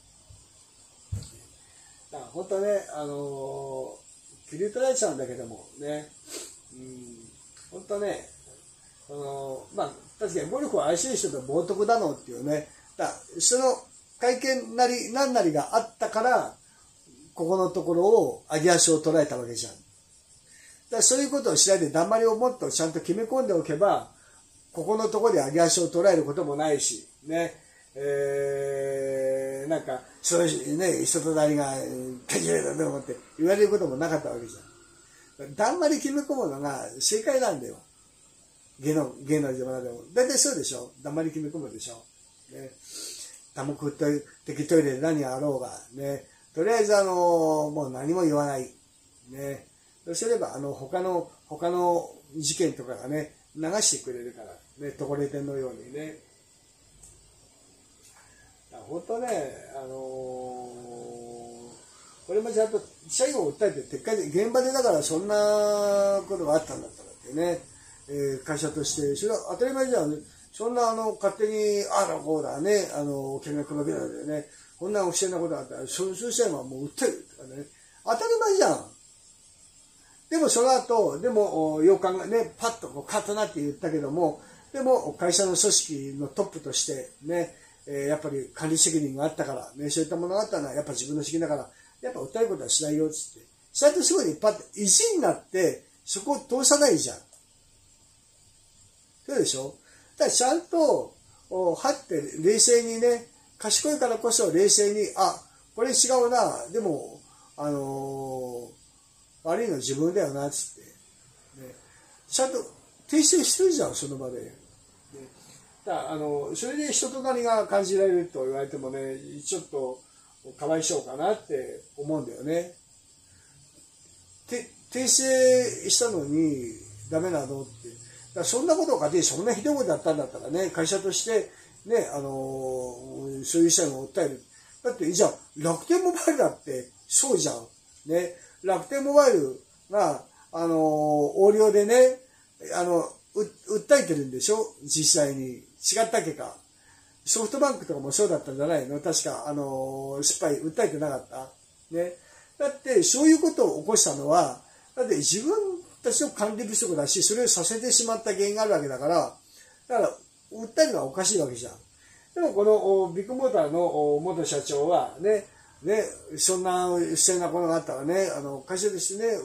だから本当ね、切り取られちゃうんだけどもね、本当ね、まあ、確かにゴルフを愛してる人と冒涜だのっていうね、だその会見なり何なりがあったから、ここのところを上げ足を捉えたわけじゃん。だからそういうことをしないで、だんまりをもっとちゃんと決め込んでおけば、ここのところで上げ足を捉えることもないし、ね、なんか、そういうね、人となりが、かじれだと思って言われることもなかったわけじゃん。だんまり決め込むのが正解なんだよ。芸能人でも大体そうでしょ。だんまり決め込むでしょ。ね、多目的トイレで何あろうが、ね、とりあえずもう何も言わない。ね。そうすれば、他の事件とかがね、流してくれるから、ね、とこれてんのようにね。本当ね、これもちゃんと社員を訴えて撤回で、現場でだからそんなことがあったんだったらってね、会社として、それは当たり前じゃん。そんな勝手に、ああだこうだね、見学のけなんでね、こんな不正なことがあったら、そうしたらもう訴えるとかね、当たり前じゃん。でもその後、でも、洋館がね、パッとこうカッとなって言ったけども、でも会社の組織のトップとしてね、やっぱり管理責任があったから、ね、そういったものがあったのはやっぱ自分の責任だから、やっぱ訴えることはしないよっつって。ちゃんとすぐにパッと意地になって、そこを通さないじゃん。そうでしょ。 だちゃんと、はって冷静にね、賢いからこそ冷静に、あ、これ違うな、でも、悪いの自分だよな、つって。ね、ちゃんと訂正してるじゃん、その場で。ね、それで人となりが感じられると言われてもね、ちょっとかわいそうかなって思うんだよね。訂正したのにダメなのって。だからそんなことがで、そんなひどいことだったんだったらね、会社としてね、そういう社員を訴える。だって、じゃあ、楽天モバイルだってそうじゃん。ね、楽天モバイルが、横領でね、訴えてるんでしょ実際に。違ったっけか。ソフトバンクとかもそうだったんじゃないの確か、失敗、訴えてなかった。ね。だって、そういうことを起こしたのは、だって自分たちの管理不足だし、それをさせてしまった原因があるわけだから、だから、訴えるのはおかしいわけじゃん。でも、このビッグモーターの元社長はね、そんな不正なことがあったらね、会社としてね、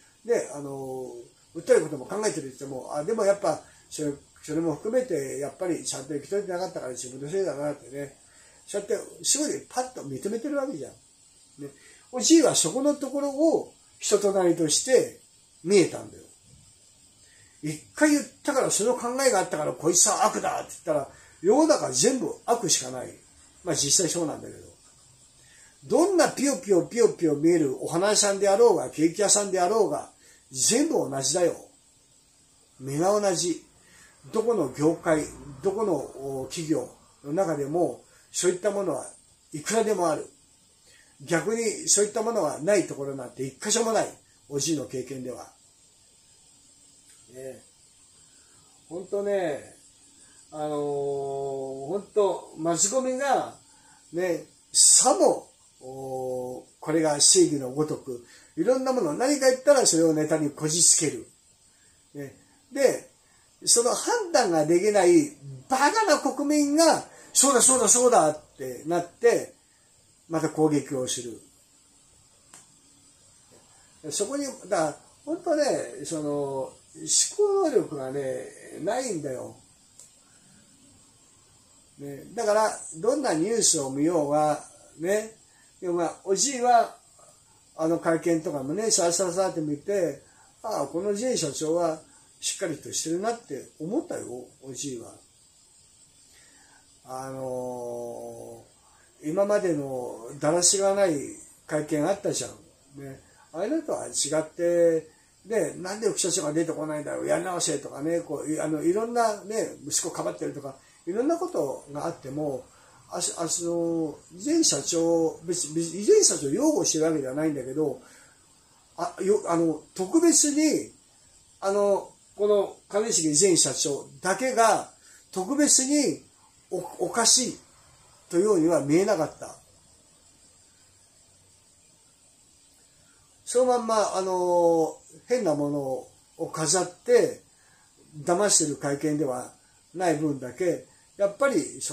訴えることも考えてるって言っても、でもやっぱ、それも含めて、やっぱりちゃんと生きとれてなかったから自分のせいだなってね、そうやって、すぐにパッと認めてるわけじゃん。ね、おじいはそこのところを人となりとして見えたんだよ。一回言ったから、その考えがあったから、こいつは悪だって言ったら、世の中全部悪しかない。まあ実際そうなんだけど。どんなピヨピヨピヨピヨ見えるお花屋さんであろうが、ケーキ屋さんであろうが、全部同じだよ。皆同じ。どこの業界、どこの企業の中でも、そういったものはいくらでもある。逆にそういったものがないところなんて一箇所もない。おじいの経験では。ね、ほんとね、ほんと、マスコミが、ね、さも、これが正義のごとく、いろんなもの、何か言ったらそれをネタにこじつける。ね、で、その判断ができないバカな国民が、そうだそうだそうだってなって、また攻撃をする。そこに、だから、本当ね、思考能力がね、ないんだよ。ね、だから、どんなニュースを見ようが、ね、でもまあ、おじいは、会見とかもね、さって見て、この J 社長はしっかりとしてるなって思ったよ、おじいは。今までのだらしがない会見あったじゃん。ね、ああいうのとは違って、で、なんで副社長が出てこないんだろう、やり直せとかね、いろんなね、息子かばってるとか、いろんなことがあっても、前社長、別に前社長を擁護してるわけではないんだけど、特別に、この金重前社長だけが、特別におかしいというようには見えなかった。そのまんま、変なものを飾って、騙してる会見ではない分だけ、やっぱり、ス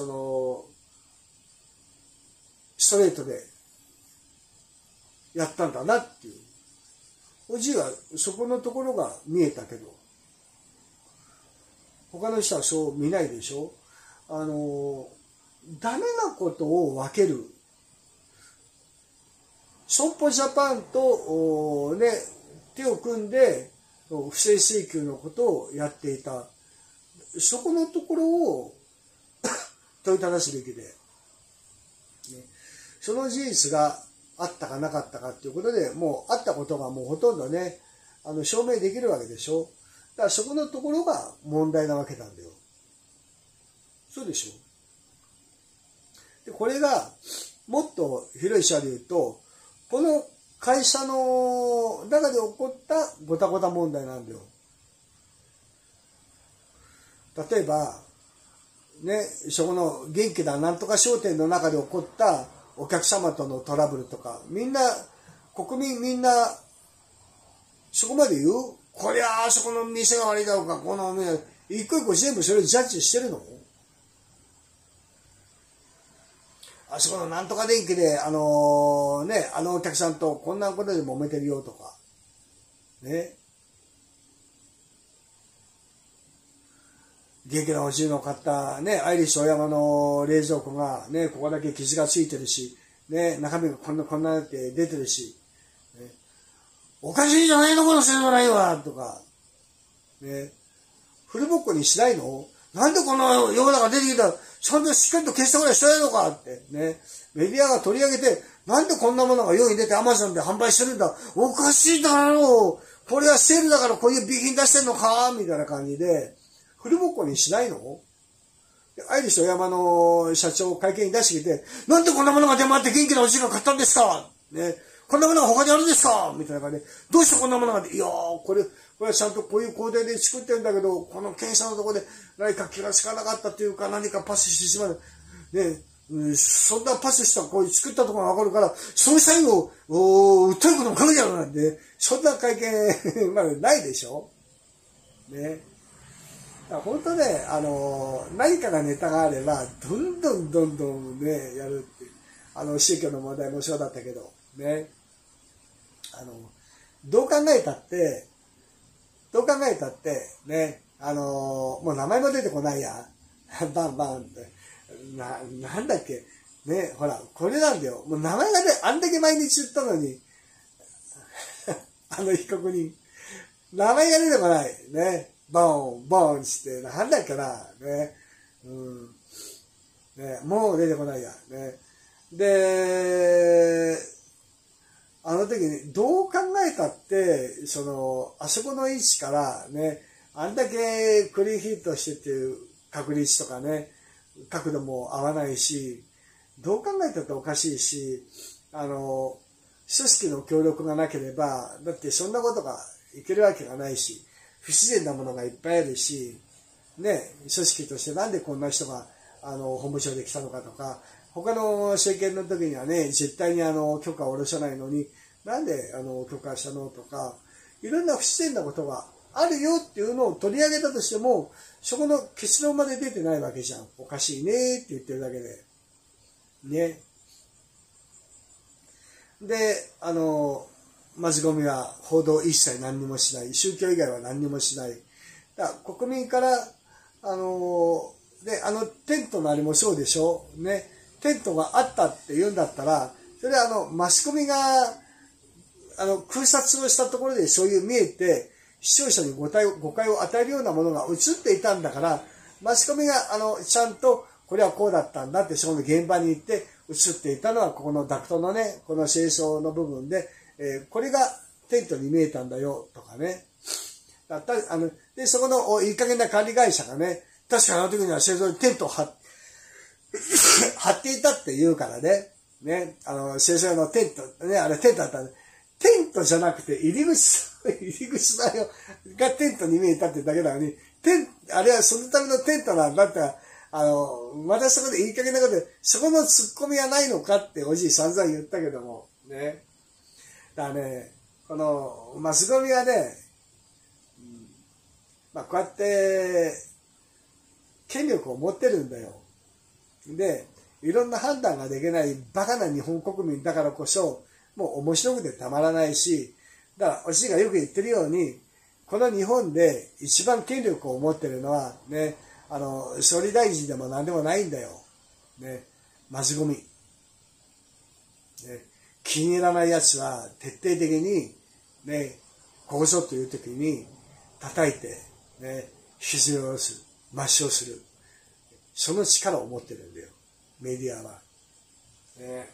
トレートでやったんだなっていう。おじいはそこのところが見えたけど、他の人はそう見ないでしょ。ダメなことを分ける。損保ジャパンと、ね、手を組んで不正請求のことをやっていた。そこのところを問いただすべきで、ね、その事実があったかなかったかっていうことで、もうあったことがもうほとんどね、証明できるわけでしょ。だからそこのところが問題なわけなんだよ。そうでしょ。で、これがもっと広い視野で言うと、この会社の中で起こったごたごた問題なんだよ。例えば、ね、そこの元気ななんとか商店の中で起こったお客様とのトラブルとか、みんな、国民みんな、そこまで言う？こりゃあそこの店が悪いだろうか、この店、一個一個全部それをジャッジしてるの？あそこのなんとか電気で、お客さんとこんなことで揉めてるよとか、ね。 元気なおじいの買ったね、アイリッシュ大山の冷蔵庫がね、ここだけ傷がついてるし、ね、中身がこんなって出てるし、ね、おかしいじゃないのこのせいじゃないわとか、ね、フルボッコにしないの？なんでこの世の中出てきたら、ちゃんとしっかりと消したぐらいしたいのかって、ね、メディアが取り上げて、なんでこんなものが世に出てアマゾンで販売してるんだ、おかしいだろう、これはセールだからこういう美品出してんのかみたいな感じで、フルボッコにしないの？アイリッシュ大山の社長会見に出してきて、なんでこんなものが出回って元気なおじいが買ったんですかね、こんなものが他にあるんですかみたいな感じで、どうしてこんなものが、いやー、これはちゃんとこういう工程で作ってるんだけど、この検査のところで何か気がつかなかったというか、何かパスしてしまう。ね、そんなパスしたこういう作ったところがわかるから、その社員を訴えることも考えちゃうなんて、そんな会見まだないでしょね。本当ね、何かがネタがあれば、どんどんね、やるっていう。宗教の問題もそうだったけど、ね。どう考えたって、ね、もう名前も出てこないや。バンって。なんだっけ。ね、ほら、これなんだよ。もう名前がね、あんだけ毎日言ったのに、被告人。名前が出てこない。ね。ボーンして、なんだっけな。ね。ね、もう出てこないや。ね。で、あの時にどう考えたって、あそこの位置からね、あんだけクリーンヒットしてっていう確率とかね、角度も合わないし、どう考えたっておかしいし、組織の協力がなければ、だってそんなことがいけるわけがないし、不自然なものがいっぱいあるし、ね、組織としてなんでこんな人が、本部長で来たのかとか、他の政権の時にはね、絶対に許可を下ろさないのに、なんで許可したのとか、いろんな不自然なことがあるよっていうのを取り上げたとしても、そこの結論まで出てないわけじゃん。おかしいねって言ってるだけで。ね。で、マスコミは報道一切何にもしない。宗教以外は何にもしない。だから国民から、で、テントのあれもそうでしょ。ね。テントがあったって言うんだったら、それはマスコミが、空撮をしたところでそういう見えて、視聴者に誤解を与えるようなものが映っていたんだから、マスコミが、ちゃんと、これはこうだったんだって、その現場に行って映っていたのは、ここのダクトのね、この清掃の部分で、これがテントに見えたんだよ、とかね。だったで、そこのいい加減な管理会社がね、確かに時には製造にテントを張っていたって言うからね。ね、製造のテント、ね、あれテントだったんで、テントじゃなくて入り口だよ、がテントに見えたってだけなのに、あれはそのためのテントなんだって、またそこでいい加減なことで、そこのツッコミはないのかっておじい散々言ったけども、ね。だからね、この、マスコミはね、こうやって、権力を持ってるんだよ。で、いろんな判断ができないバカな日本国民だからこそ、もう面白くてたまらないし、だから、おじいがよく言ってるように、この日本で一番権力を持ってるのは、ね、総理大臣でも何でもないんだよ。ね、マスコミ。ね、気に入らない奴は徹底的に、ね、ここぞという時に叩いて、ね、引きずり下ろす、抹消する。その力を持ってるんだよ、メディアは。ね。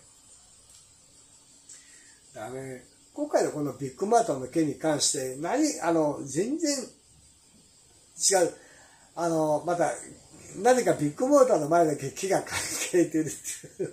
だね、今回のこのビッグマートの件に関して、全然違う。また、なぜかビッグモーターの前だけ木が関係てるっていう。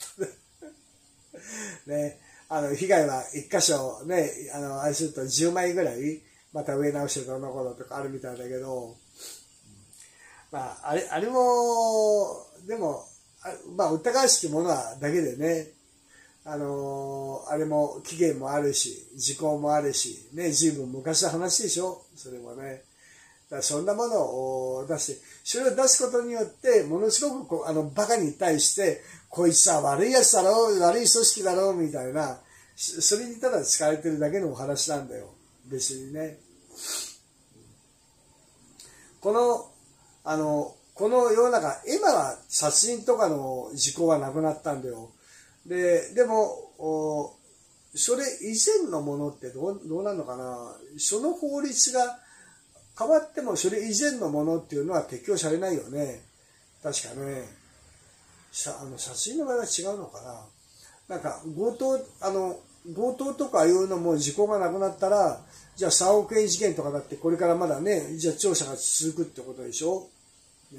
ね、被害は一箇所ね、あれすると10枚ぐらい、また植え直してどの頃とかあるみたいだけど、あれも、でも、疑わしきものはだけでね、あれも期限もあるし、時効もあるし、ね、随分昔の話でしょ、それもね。だからそんなものを出して、それを出すことによって、ものすごくバカに対して、こいつは悪いやつだろう、悪い組織だろう、みたいな、それにただ使われてるだけのお話なんだよ。別にね。この、 この世の中、今は殺人とかの時効はなくなったんだよ。でも、それ以前のものってどうなるのかな。その法律が変わってもそれ以前のものっていうのは適用されないよね。確かね。殺人の場合は違うのかな。なんか強盗とかいうのも時効がなくなったら、じゃあ3億円事件とかだってこれからまだね、じゃあ調査が続くってことでしょ。ね、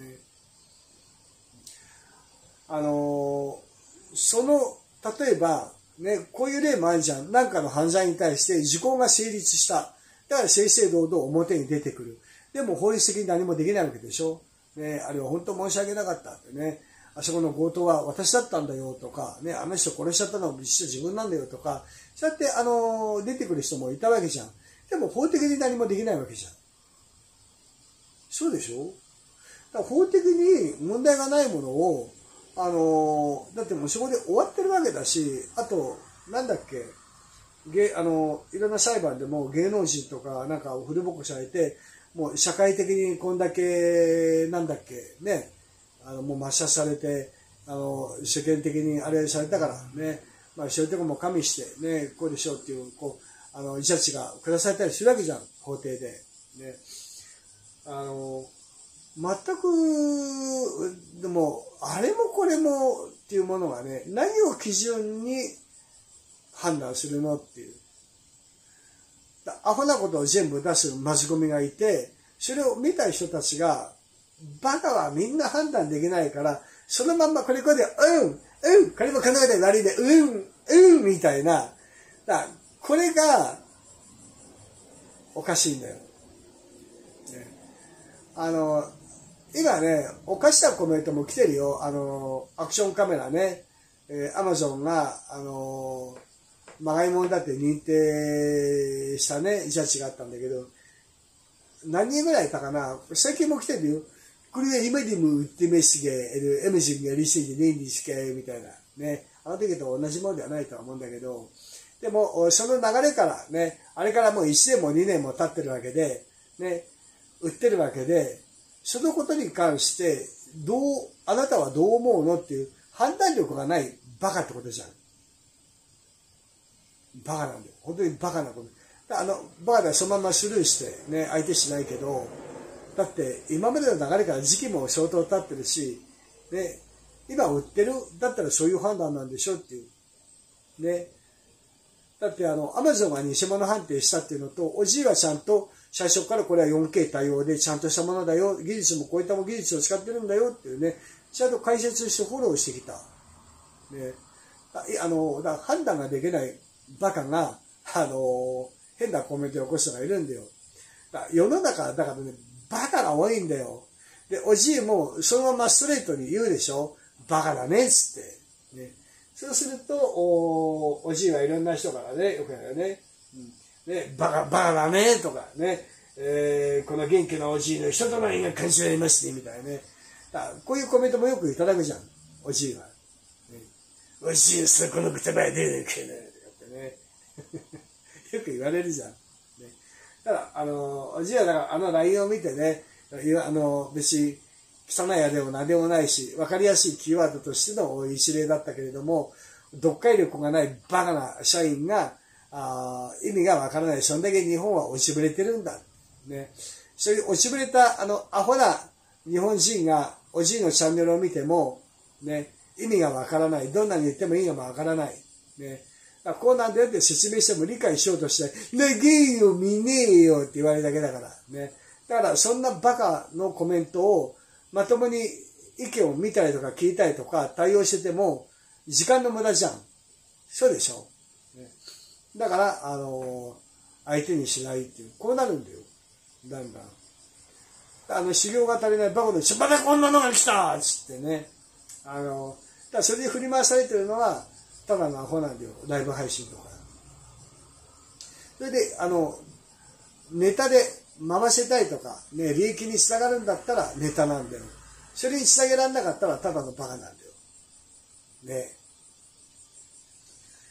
例えば、ね、こういう例もあるじゃん。なんかの犯罪に対して時効が成立した。だから正々堂々表に出てくる。でも法律的に何もできないわけでしょ。ね、あれは本当申し訳なかったってね。あそこの強盗は私だったんだよとか、ね、あの人殺しちゃったのは実は自分なんだよとか、そうやって出てくる人もいたわけじゃん。でも法的に何もできないわけじゃん。そうでしょ。だから法的に問題がないものを、だってもうそこで終わってるわけだし、あと、なんだっけ、いろんな裁判でも芸能人とかなんかフルボコされて、もう社会的にこんだけ、なんだっけ、ね、もう抹殺されて、世間的にあれされたからね、まあそういうとこも加味してね、こうでしょうっていう、ジャッジが下されたりするわけじゃん、法廷で。ね。全く、でも、あれもこれもっていうものがね、何を基準に判断するのっていう。アホなことを全部出すマスコミがいて、それを見た人たちが、バカはみんな判断できないから、そのまんまこれで、これも考えて悪いで、みたいな。これが、おかしいんだよ。ね、今ね、おかしなコメントも来てるよ。アクションカメラね。アマゾンが、まがいもんだって認定したね、ジャッジがあったんだけど、何人ぐらいいたかな。最近も来てるよ。これは今でも売ってますが、エムジンがリストでないんですかみたいな。ね。あの時と同じものではないとは思うんだけど、でも、その流れからね、あれからもう1年も2年も経ってるわけで、ね、売ってるわけで、そのことに関して、あなたはどう思うのっていう判断力がないバカってことじゃん。バカなんだよ。本当にバカなこと。バカではそのままスルーしてね、相手しないけど、だって今までの流れから時期も相当経ってるし、ね、今売ってるだったらそういう判断なんでしょっていう。ね。だってアマゾンが偽物判定したっていうのと、おじいはちゃんと最初からこれは 4K 対応でちゃんとしたものだよ、技術もこういった技術を使ってるんだよっていうね、ちゃんと解説してフォローしてきた。ね。だから判断ができないバカが、変なコメントを起こす人がいるんだよ。世の中、だからね、バカが多いんだよ。で、おじいもそのままストレートに言うでしょ。バカだね、つって。ね。そうすると、おじいはいろんな人からね、よくやるよね。ね、バカだね、とかね。この元気なおじいの人との縁が感じられますね、みたいなね。こういうコメントもよくいただくじゃん、おじいは。ね、おじい、そこの言葉や出てくるね、ってね。よく言われるじゃん。ね、ただ、おじいはだからLINE を見てね、別に汚いあれも何でもないし、わかりやすいキーワードとしての一例だったけれども、読解力がないバカな社員が、意味がわからない。そんだけ日本は落ちぶれてるんだ。ね。そういう落ちぶれた、アホな日本人が、おじいのチャンネルを見ても、ね、意味がわからない。どんなに言っても意味がわからない。ね。こうなんだよって説明しても理解しようとして、ねげえよ、見ねえよって言われるだけだから。ね。だから、そんなバカのコメントを、まともに意見を見たりとか聞いたりとか対応してても、時間の無駄じゃん。そうでしょ。ね、だから、相手にしないっていう。こうなるんだよ。だんだん。修行が足りないバカで、またこんなのが来たつってね。だからそれで振り回されてるのは、ただのアホなんだよ。ライブ配信とか。それで、ネタで回せたいとか、ね、利益につながるんだったらネタなんだよ。それにつなげられなかったらただのバカなんだよ。ね。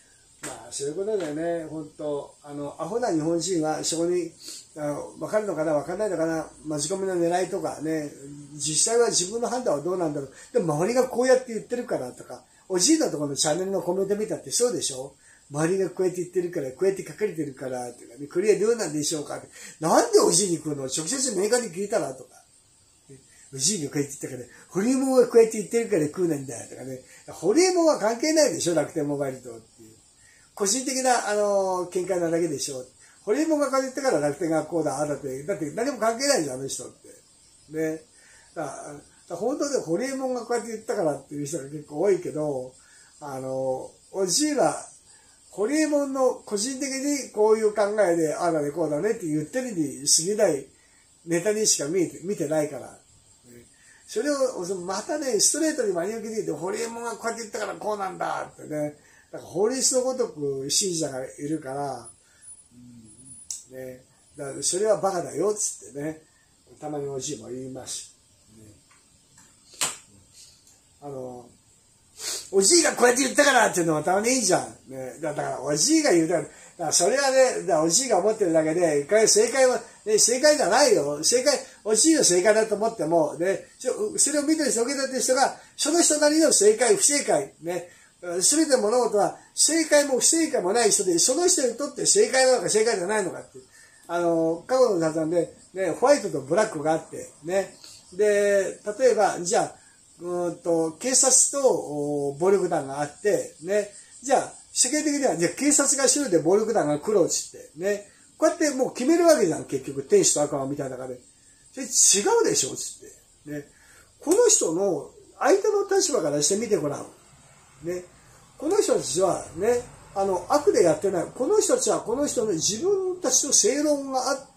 まあ、そういうことだよね、本当アホな日本人はそこに分かるのかな分かんないのかな、マジコミの狙いとかね、実際は自分の判断はどうなんだろう、でも周りがこうやって言ってるからとか、おじいのところのチャンネルのコメント見たってそうでしょ、周りがこうやって言ってるから、こうやって書かれてるからとかね、これはどうなんでしょうかって、なんでおじいに来るの、直接メーカーに聞いたらとか、おじいがこうやって言ったから、ホリエモンはこうやって言ってるから食うなんだとかね、ホリエモンは関係ないでしょ、楽天モバイルとっていう。個人的な、見解なだけでしょ。ホリエモンがこう言ったから楽天がこうだ、ああだって、だって何も関係ないじゃん、あの人って。ね。本当でホリエモンがこうやって言ったからっていう人が結構多いけど、おじいは、ホリエモンの個人的にこういう考えで、ああだね、こうだねって言ってるに過ぎないネタにしか見てないから。それをまたね、ストレートに真に受けていて、ホリエモンがこうやって言ったからこうなんだってね、だから法律のごとく信者がいるから、ね、だからそれはバカだよっつってね、たまにおじいも言います。おじいがこうやって言ったからっていうのはたまにいいじゃん。ね、だからおじいが言うから、それはね、だからおじいが思ってるだけで、正解は、ね、正解じゃないよ。おじいの正解だと思っても、ね、それを見てる人、受けてる人が、その人なりの正解、不正解、ね、すべて物事は正解も不正解もない人で、その人にとって正解なのか正解じゃないのかって。過去の雑談で、ね、ホワイトとブラックがあって、ね。で、例えば、じゃあ、警察と暴力団があって、ね。じゃあ、世間的には、じゃあ警察が白で暴力団が黒っつって、ね。こうやってもう決めるわけじゃん、結局。天使と悪魔みたいな中で。それ違うでしょ、つって。ね。この人の、相手の立場からしてみてごらん。ね。この人たちはね、悪でやってない。この人たちはこの人の自分たちの正論があって、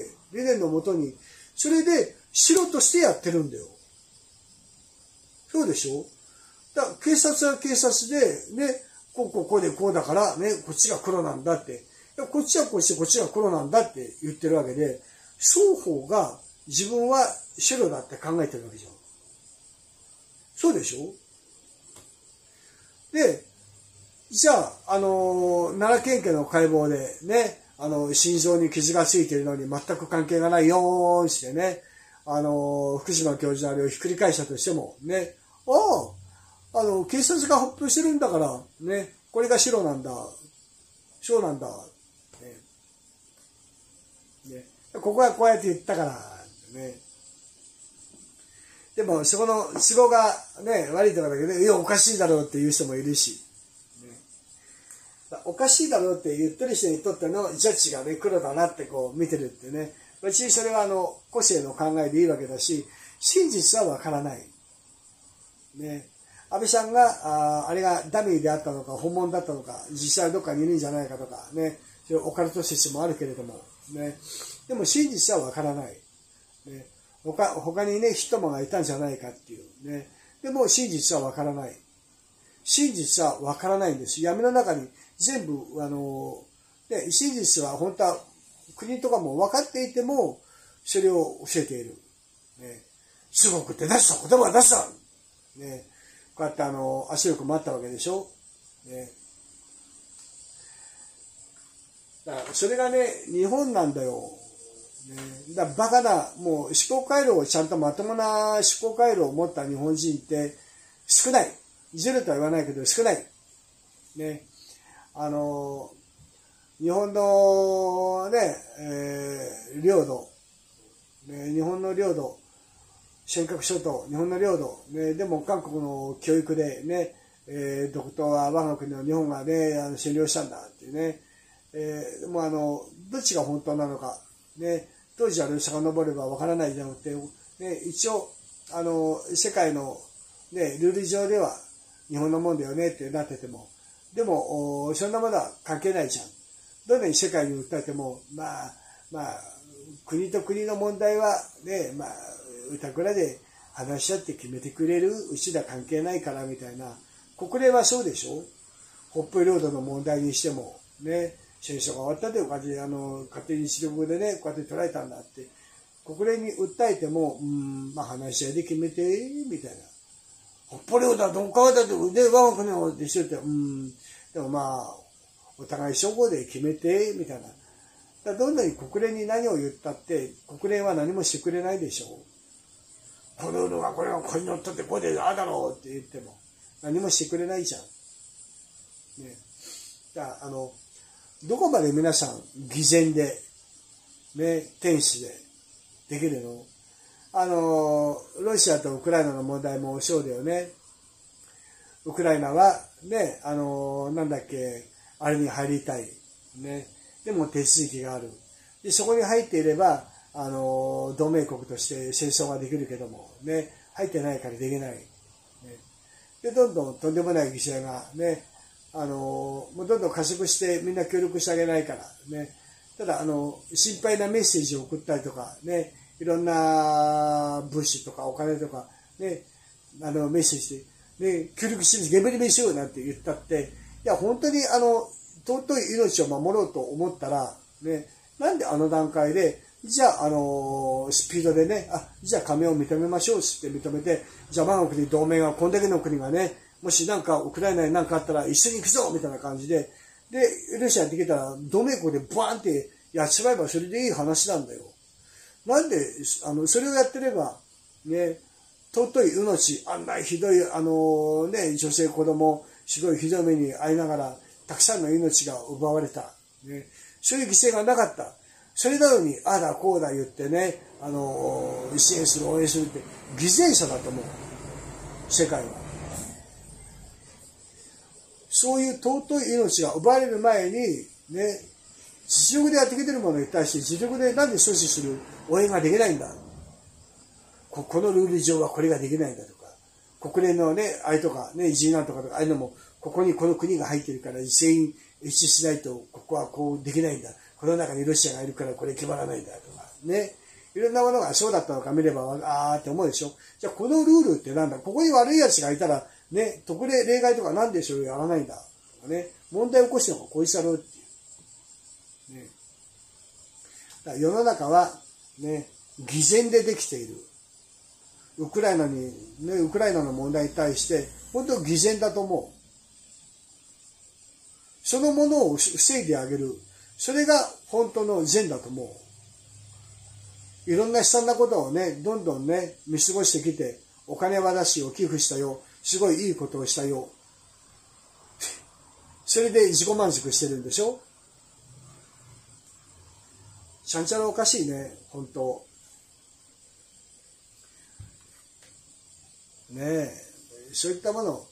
理念のもとに、それで白としてやってるんだよ。そうでしょ？だから警察は警察で、ね、こうでこうだからね、こっちが黒なんだって。こっちはこっち、こっちが黒なんだって言ってるわけで、双方が自分は白だって考えてるわけじゃん。そうでしょ？で、じゃあ、奈良県警の解剖でね、心臓に傷がついているのに全く関係がないよーんしてね、福島教授のあれをひっくり返したとしても、ね、警察が発表してるんだから、ね、これが白なんだ、白なんだ、ね、ここはこうやって言ったから、ね、でも、そこの都合がね、悪いところだけど、いや、おかしいだろうっていう人もいるし、ね、おかしいだろうって言ってる人にとってのジャッジがね、黒だなってこう見てるってね、別にそれは個性の考えでいいわけだし、真実はわからない。ね、安倍さんが、あれがダミーであったのか、本物だったのか、実際はどっかにいるんじゃないかとか、ね、オカルト説もあるけれども、ね、でも真実はわからない。ね、他にね、人もがいたんじゃないかっていうね。でも真実はわからない。真実はわからないんです。闇の中に全部、ね、真実は本当は国とかも分かっていても、それを教えている。ね、中国って出した、言葉は出した、ね、こうやって圧力もあったわけでしょ。ね、だからそれがね、日本なんだよ。ね、だからバカな、もう思考回路をちゃんとまともな思考回路を持った日本人って少ない。ゼロとは言わないけど少ない。ね。日本のね、領土、ね、日本の領土、尖閣諸島、日本の領土、ね、でも韓国の教育でね、独島は我が国の日本がね、占領したんだっていうね、でもどっちが本当なのか、ね、当時は遡ればわからないじゃなくて、ね、一応、世界の、ね、ルール上では日本のもんだよねってなってても、でも、そんなものは関係ないじゃん。どんなに世界に訴えても、まあ、国と国の問題はね、歌蔵で話し合って決めてくれる、うちら関係ないからみたいな。国連はそうでしょ？北方領土の問題にしても、ね、戦争が終わったという感じで、勝手に出力でね、こうやって捉えたんだって。国連に訴えても、話し合いで決めて、みたいな。北方領土はどっかだって、で、我が国をでしょって、でもお互い相互で決めて、みたいな。だからどんなに国連に何を言ったって、国連は何もしてくれないでしょう。このルールがこれがここに乗っとってここでああだろうって言っても、何もしてくれないじゃん。ね。だからどこまで皆さん偽善で、ね、天使でできるの？ロシアとウクライナの問題もそうだよね。ウクライナはね、なんだっけ、あれに入りたい。ね。でも手続きがある。で、そこに入っていれば、同盟国として戦争ができるけども、ね、入ってないからできない。ね、で、どんどんとんでもない犠牲がね、もうどんどん加速してみんな協力してあげないからね。ただ、心配なメッセージを送ったりとか、ね、いろんな物資とかお金とか、ね、メッセージで、ね、協力して現場に飯をなんて言ったって、いや、本当に尊い命を守ろうと思ったら、ね、なんで段階で、じゃあ、スピードでね、じゃあ加盟を認めましょうって認めて、じゃあ我が国同盟が、こんだけの国がね、もしなんかウクライナになんかあったら一緒に行くぞみたいな感じで、で、ロシアやってきたら同盟国でバーンってやっちまえばそれでいい話なんだよ。なんで、それをやってれば、ね、尊い命、あんなひどい、ね、女性子供、すごいひどい目に遭いながら、たくさんの命が奪われた。ね、そういう犠牲がなかった。それなのに、ああだこうだ言ってね、支援する、応援するって、偽善者だと思う。世界は。そういう尊い命が奪われる前に、ね、実力でやってきてるものに対して、実力でなんで阻止する応援ができないんだ。このルール上はこれができないんだとか、国連のね、あれとか、ね、G なんとかとか、ああいうのも、ここにこの国が入ってるから、全員一致しないと、ここはこうできないんだ。この中にロシアがいるからこれ決まらないんだとか、ね。いろんなものがそうだったのか見れば、あーって思うでしょ。じゃあこのルールってなんだ、ここに悪い奴がいたら、ね、特例例外とかなんでそれをやらないんだとかね、問題を起こしてるのがこいつだろうっていう。ね。だから世の中は、ね、偽善でできている。ウクライナの問題に対して、本当偽善だと思う。そのものを防いであげる。それが本当の善だと思う。いろんな悲惨なことをね、どんどんね、見過ごしてきて、お金は出しを寄付したよ。すごいいいことをしたよ。それで自己満足してるんでしょ？ちゃんちゃらおかしいね、本当。ねえ、そういったもの、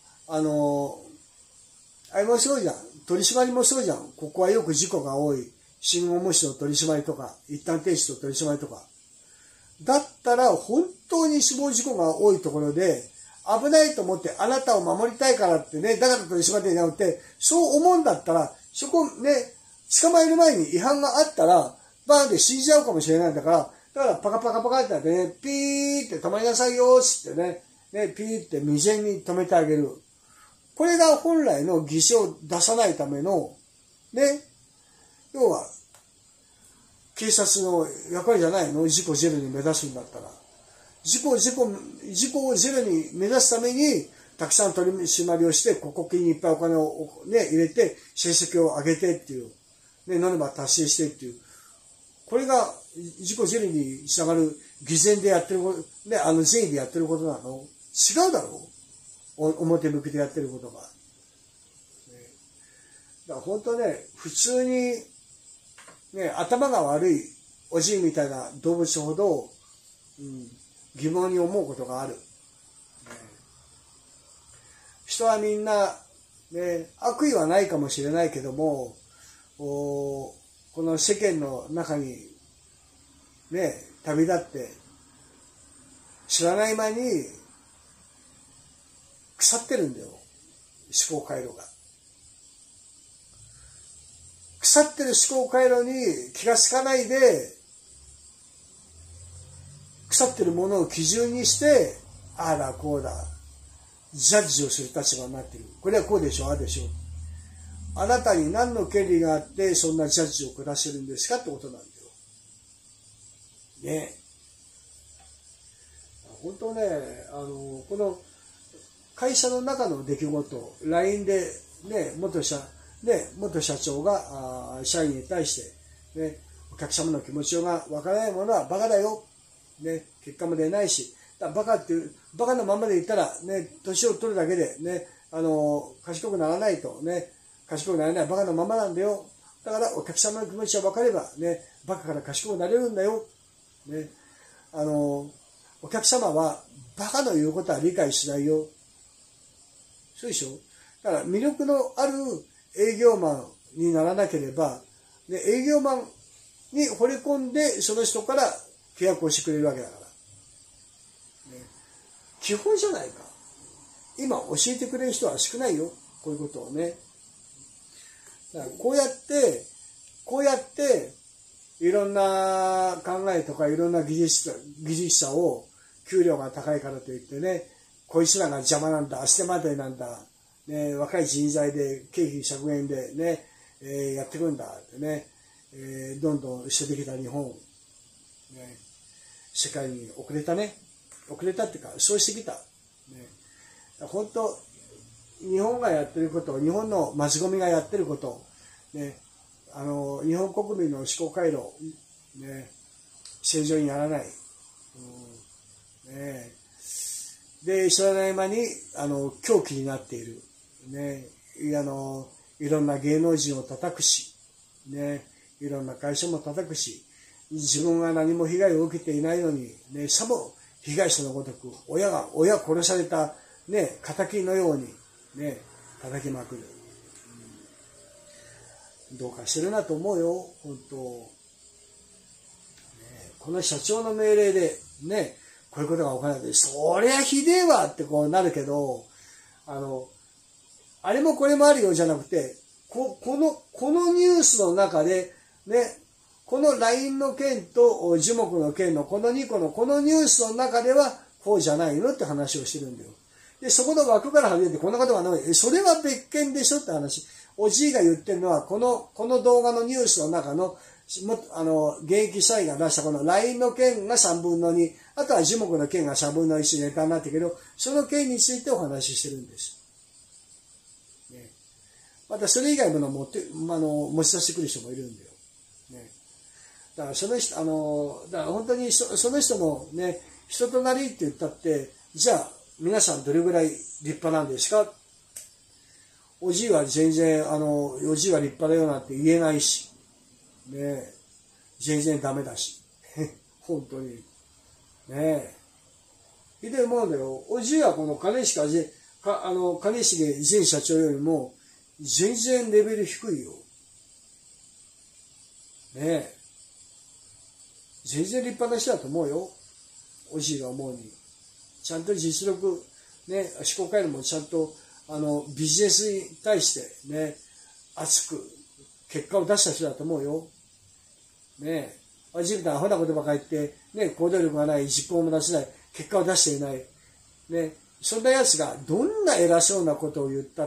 あれもそうじゃん。取り締まりもそうじゃん。ここはよく事故が多い。信号無視の取り締まりとか、一旦停止の取り締まりとか。だったら、本当に死亡事故が多いところで、危ないと思ってあなたを守りたいからってね、だから取り締まってんじゃなくて、そう思うんだったら、そこね、捕まえる前に違反があったら、バーンって死んじゃうかもしれないんだから、だからパカパカパカってね、ピーって止まりなさいよーってね、ピーって未然に止めてあげる。これが本来の犠牲を出さないための、ね、要は、警察の役割じゃないの？事故ゼロに目指すんだったら。事故をゼロに目指すために、たくさん取り締まりをして、国金にいっぱいお金をね、入れて、成績を上げてっていう、ね、ノルマ達成してっていう。これが、事故ゼロに従う偽善でやってること、ね、善意でやってることなの？違うだろう？表向きでやってることが。だから本当ね、普通に、ね、頭が悪いおじいみたいな動物ほど、疑問に思うことがある。人はみんな、ね、悪意はないかもしれないけども、この世間の中に、ね、旅立って、知らない間に、腐ってるんだよ。思考回路が。腐ってる思考回路に気がつかないで、腐ってるものを基準にして、ああだこうだ、ジャッジをする立場になっている。これはこうでしょ、ああでしょ。あなたに何の権利があってそんなジャッジを下してるんですかってことなんだよ。ね。本当ね、この会社の中の出来事、LINE でね、元社、 で、元社長が社員に対して、ね、お客様の気持ちがわからないものはバカだよ。ね、結果も出ないし、バカっていう、バカのままでいったら、ね、年を取るだけで、ね、賢くならないと、ね、賢くなれないバカのままなんだよ。だからお客様の気持ちが分かれば、ね、バカから賢くなれるんだよ。ね、お客様はバカの言うことは理解しないよ。そうでしょ。だから魅力のある営業マンにならなければ、ね、営業マンに惚れ込んでその人から契約をしてくれるわけだから。ね、基本じゃないか。今教えてくれる人は少ないよ。こういうことをね。だからこうやって、いろんな考えとかいろんな技術者を給料が高いからといってね、こいつらが邪魔なんだ、足手まといなんだ、ね、若い人材で経費削減でね、やってくんだってね、どんどんしてできた日本、ね、世界に遅れたっていうか、そうしてきた。ね、本当、日本がやってること、日本のマスコミがやってること、ね、日本国民の思考回路、ね、正常にならない。ね、で、知らない間に、狂気になっている。ね、いろんな芸能人を叩くし、ね、いろんな会社も叩くし、自分が何も被害を受けていないのに、ね、さも被害者のごとく、親殺された、ね、仇のように、ね、叩きまくる。どうかしてるなと思うよ、本当。ね、この社長の命令で、ね、こういうことが行われて、そりゃひでえわってこうなるけど、あれもこれもあるよじゃなくて、このニュースの中で、ね、この LINE の件と樹木の件のこの2個のこのニュースの中ではこうじゃないのって話をしてるんだよ。で、そこの枠から外れてこんなことがない。それは別件でしょって話。おじいが言ってるのは、この動画のニュースの中の、現役社員が出したこの LINE の件が3分の2、あとは樹木の件が3分の1ネタになってるけど、その件についてお話ししてるんです。ね、またそれ以外の持ち出してくる人もいるんだよ。ね、だからその人、だから本当にその人のね、人となりって言ったって、じゃあ皆さんどれぐらい立派なんですか？おじいは全然、おじいは立派だよなんて言えないし、ね、全然ダメだし、本当に。ねえ。ひどいものだよ。おじいはこの金重前社長よりも、全然レベル低いよ。ねえ。全然立派な人だと思うよ。おじいが思うに。ちゃんと実力、ね、思考回路もちゃんと、ビジネスに対してね、熱く結果を出した人だと思うよ。ねえ。自分でアホなことばかり言って、ね、行動力がない、実行も出せない、結果を出していない。ね。そんな奴がどんな偉そうなことを言ったって、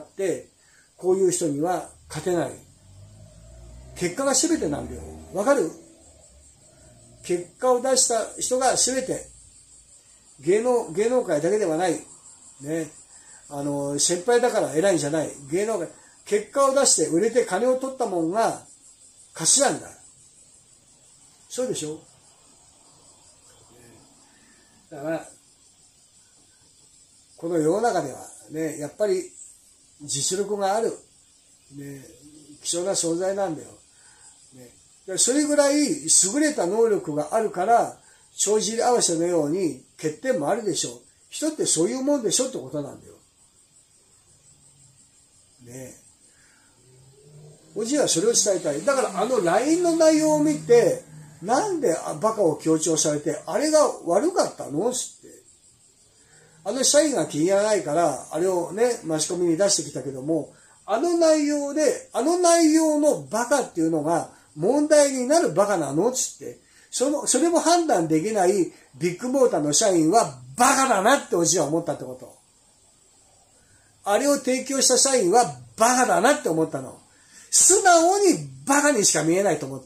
こういう人には勝てない。結果が全てなんだよ。わかる？結果を出した人が全て。芸能界だけではない。ね。先輩だから偉いんじゃない。芸能界、結果を出して売れて金を取ったもんが勝ちなんだ。そうでしょ？だから、この世の中ではね、やっぱり実力がある、ね、貴重な存在なんだよ。ね、それぐらい優れた能力があるから、帳尻合わせのように欠点もあるでしょう。人ってそういうもんでしょってことなんだよ。ね、おじいはそれを伝えたい。だからLINE の内容を見て、なんでバカを強調されて、あれが悪かったのって。社員が気に入らないから、あれをね、マスコミに出してきたけども、内容のバカっていうのが問題になるバカなのつって。それも判断できないビッグモーターの社員はバカだなっておじいは思ったってこと。あれを提供した社員はバカだなって思ったの。素直にバカにしか見えないと思った。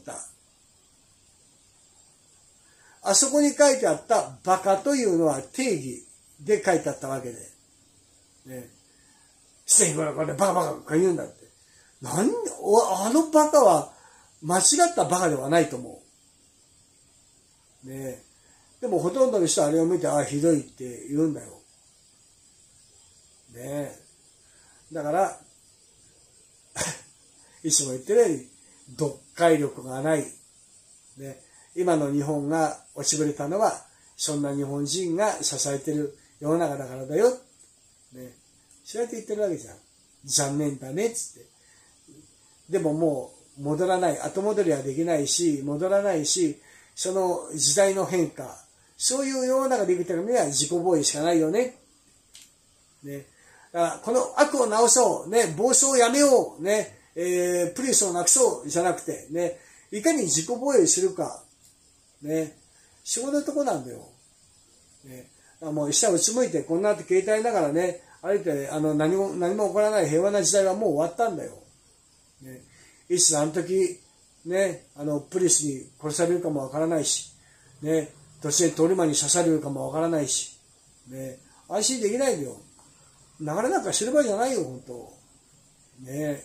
あそこに書いてあったバカというのは定義で書いてあったわけで。ね。すでにこれバカバカ言うんだって。 あのバカは間違ったバカではないと思う。ねえ。でもほとんどの人はあれを見て、ああ、ひどいって言うんだよ。ねえ。だから、いつも言ってるように、読解力がない。ね、今の日本が落ちぶれたのは、そんな日本人が支えてる世の中だからだよ。ね、そうやって言ってるわけじゃん。残念だね、つって。でももう戻らない。後戻りはできないし、戻らないし、その時代の変化。そういう世の中で生きてるには自己防衛しかないよね。ね。だからこの悪を直そう。ね。暴走をやめよう。ね。プリウスをなくそう。じゃなくて、ね。いかに自己防衛するか。ね。仕事のとこなんだよ。ね。もう下をうつむいて、こんなって携帯ながらね、歩いて、何も起こらない平和な時代はもう終わったんだよ。ね。いつあの時、ね、プリウスに殺されるかもわからないし、ね。突然通り魔に刺されるかもわからないし、ね、安心できないんだよ。流れなんかしてる場合じゃないよ、本当。ね、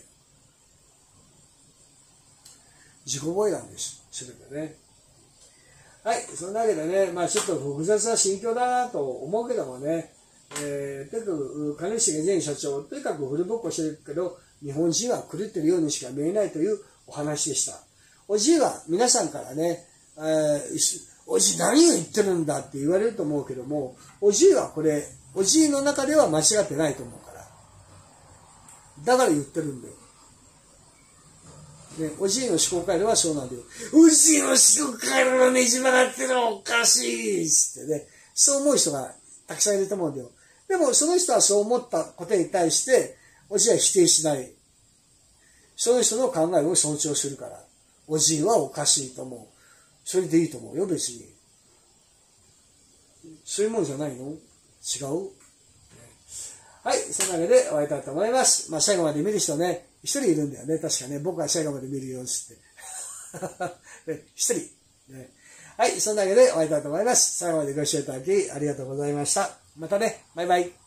自己防衛なんです、すべてね。はい、そんなわけでね、まあちょっと複雑な心境だなと思うけどもね、とにかく金重前社長、とにかくフルボッコしてるけど、日本人は狂ってるようにしか見えないというお話でした。おじいは皆さんからね、おじい何を言ってるんだって言われると思うけども、おじいはこれ、おじいの中では間違ってないと思うから。だから言ってるんだよ。ね、おじいの思考回路はそうなんだよ。おじいの思考回路がねじ曲がってるのおかしいっつってね、そう思う人がたくさんいると思うんだよ。でもその人はそう思ったことに対して、おじいは否定しない。その人の考えを尊重するから。おじいはおかしいと思う。それでいいと思うよ、別に。そういうもんじゃないの？違う？はい、そんなわけで終わりたいと思います。まあ、最後まで見る人ね、一人いるんだよね、確かね。僕は最後まで見るようですって。一人、ね。はい、そんなわけで終わりたいと思います。最後までご視聴いただきありがとうございました。またね、バイバイ。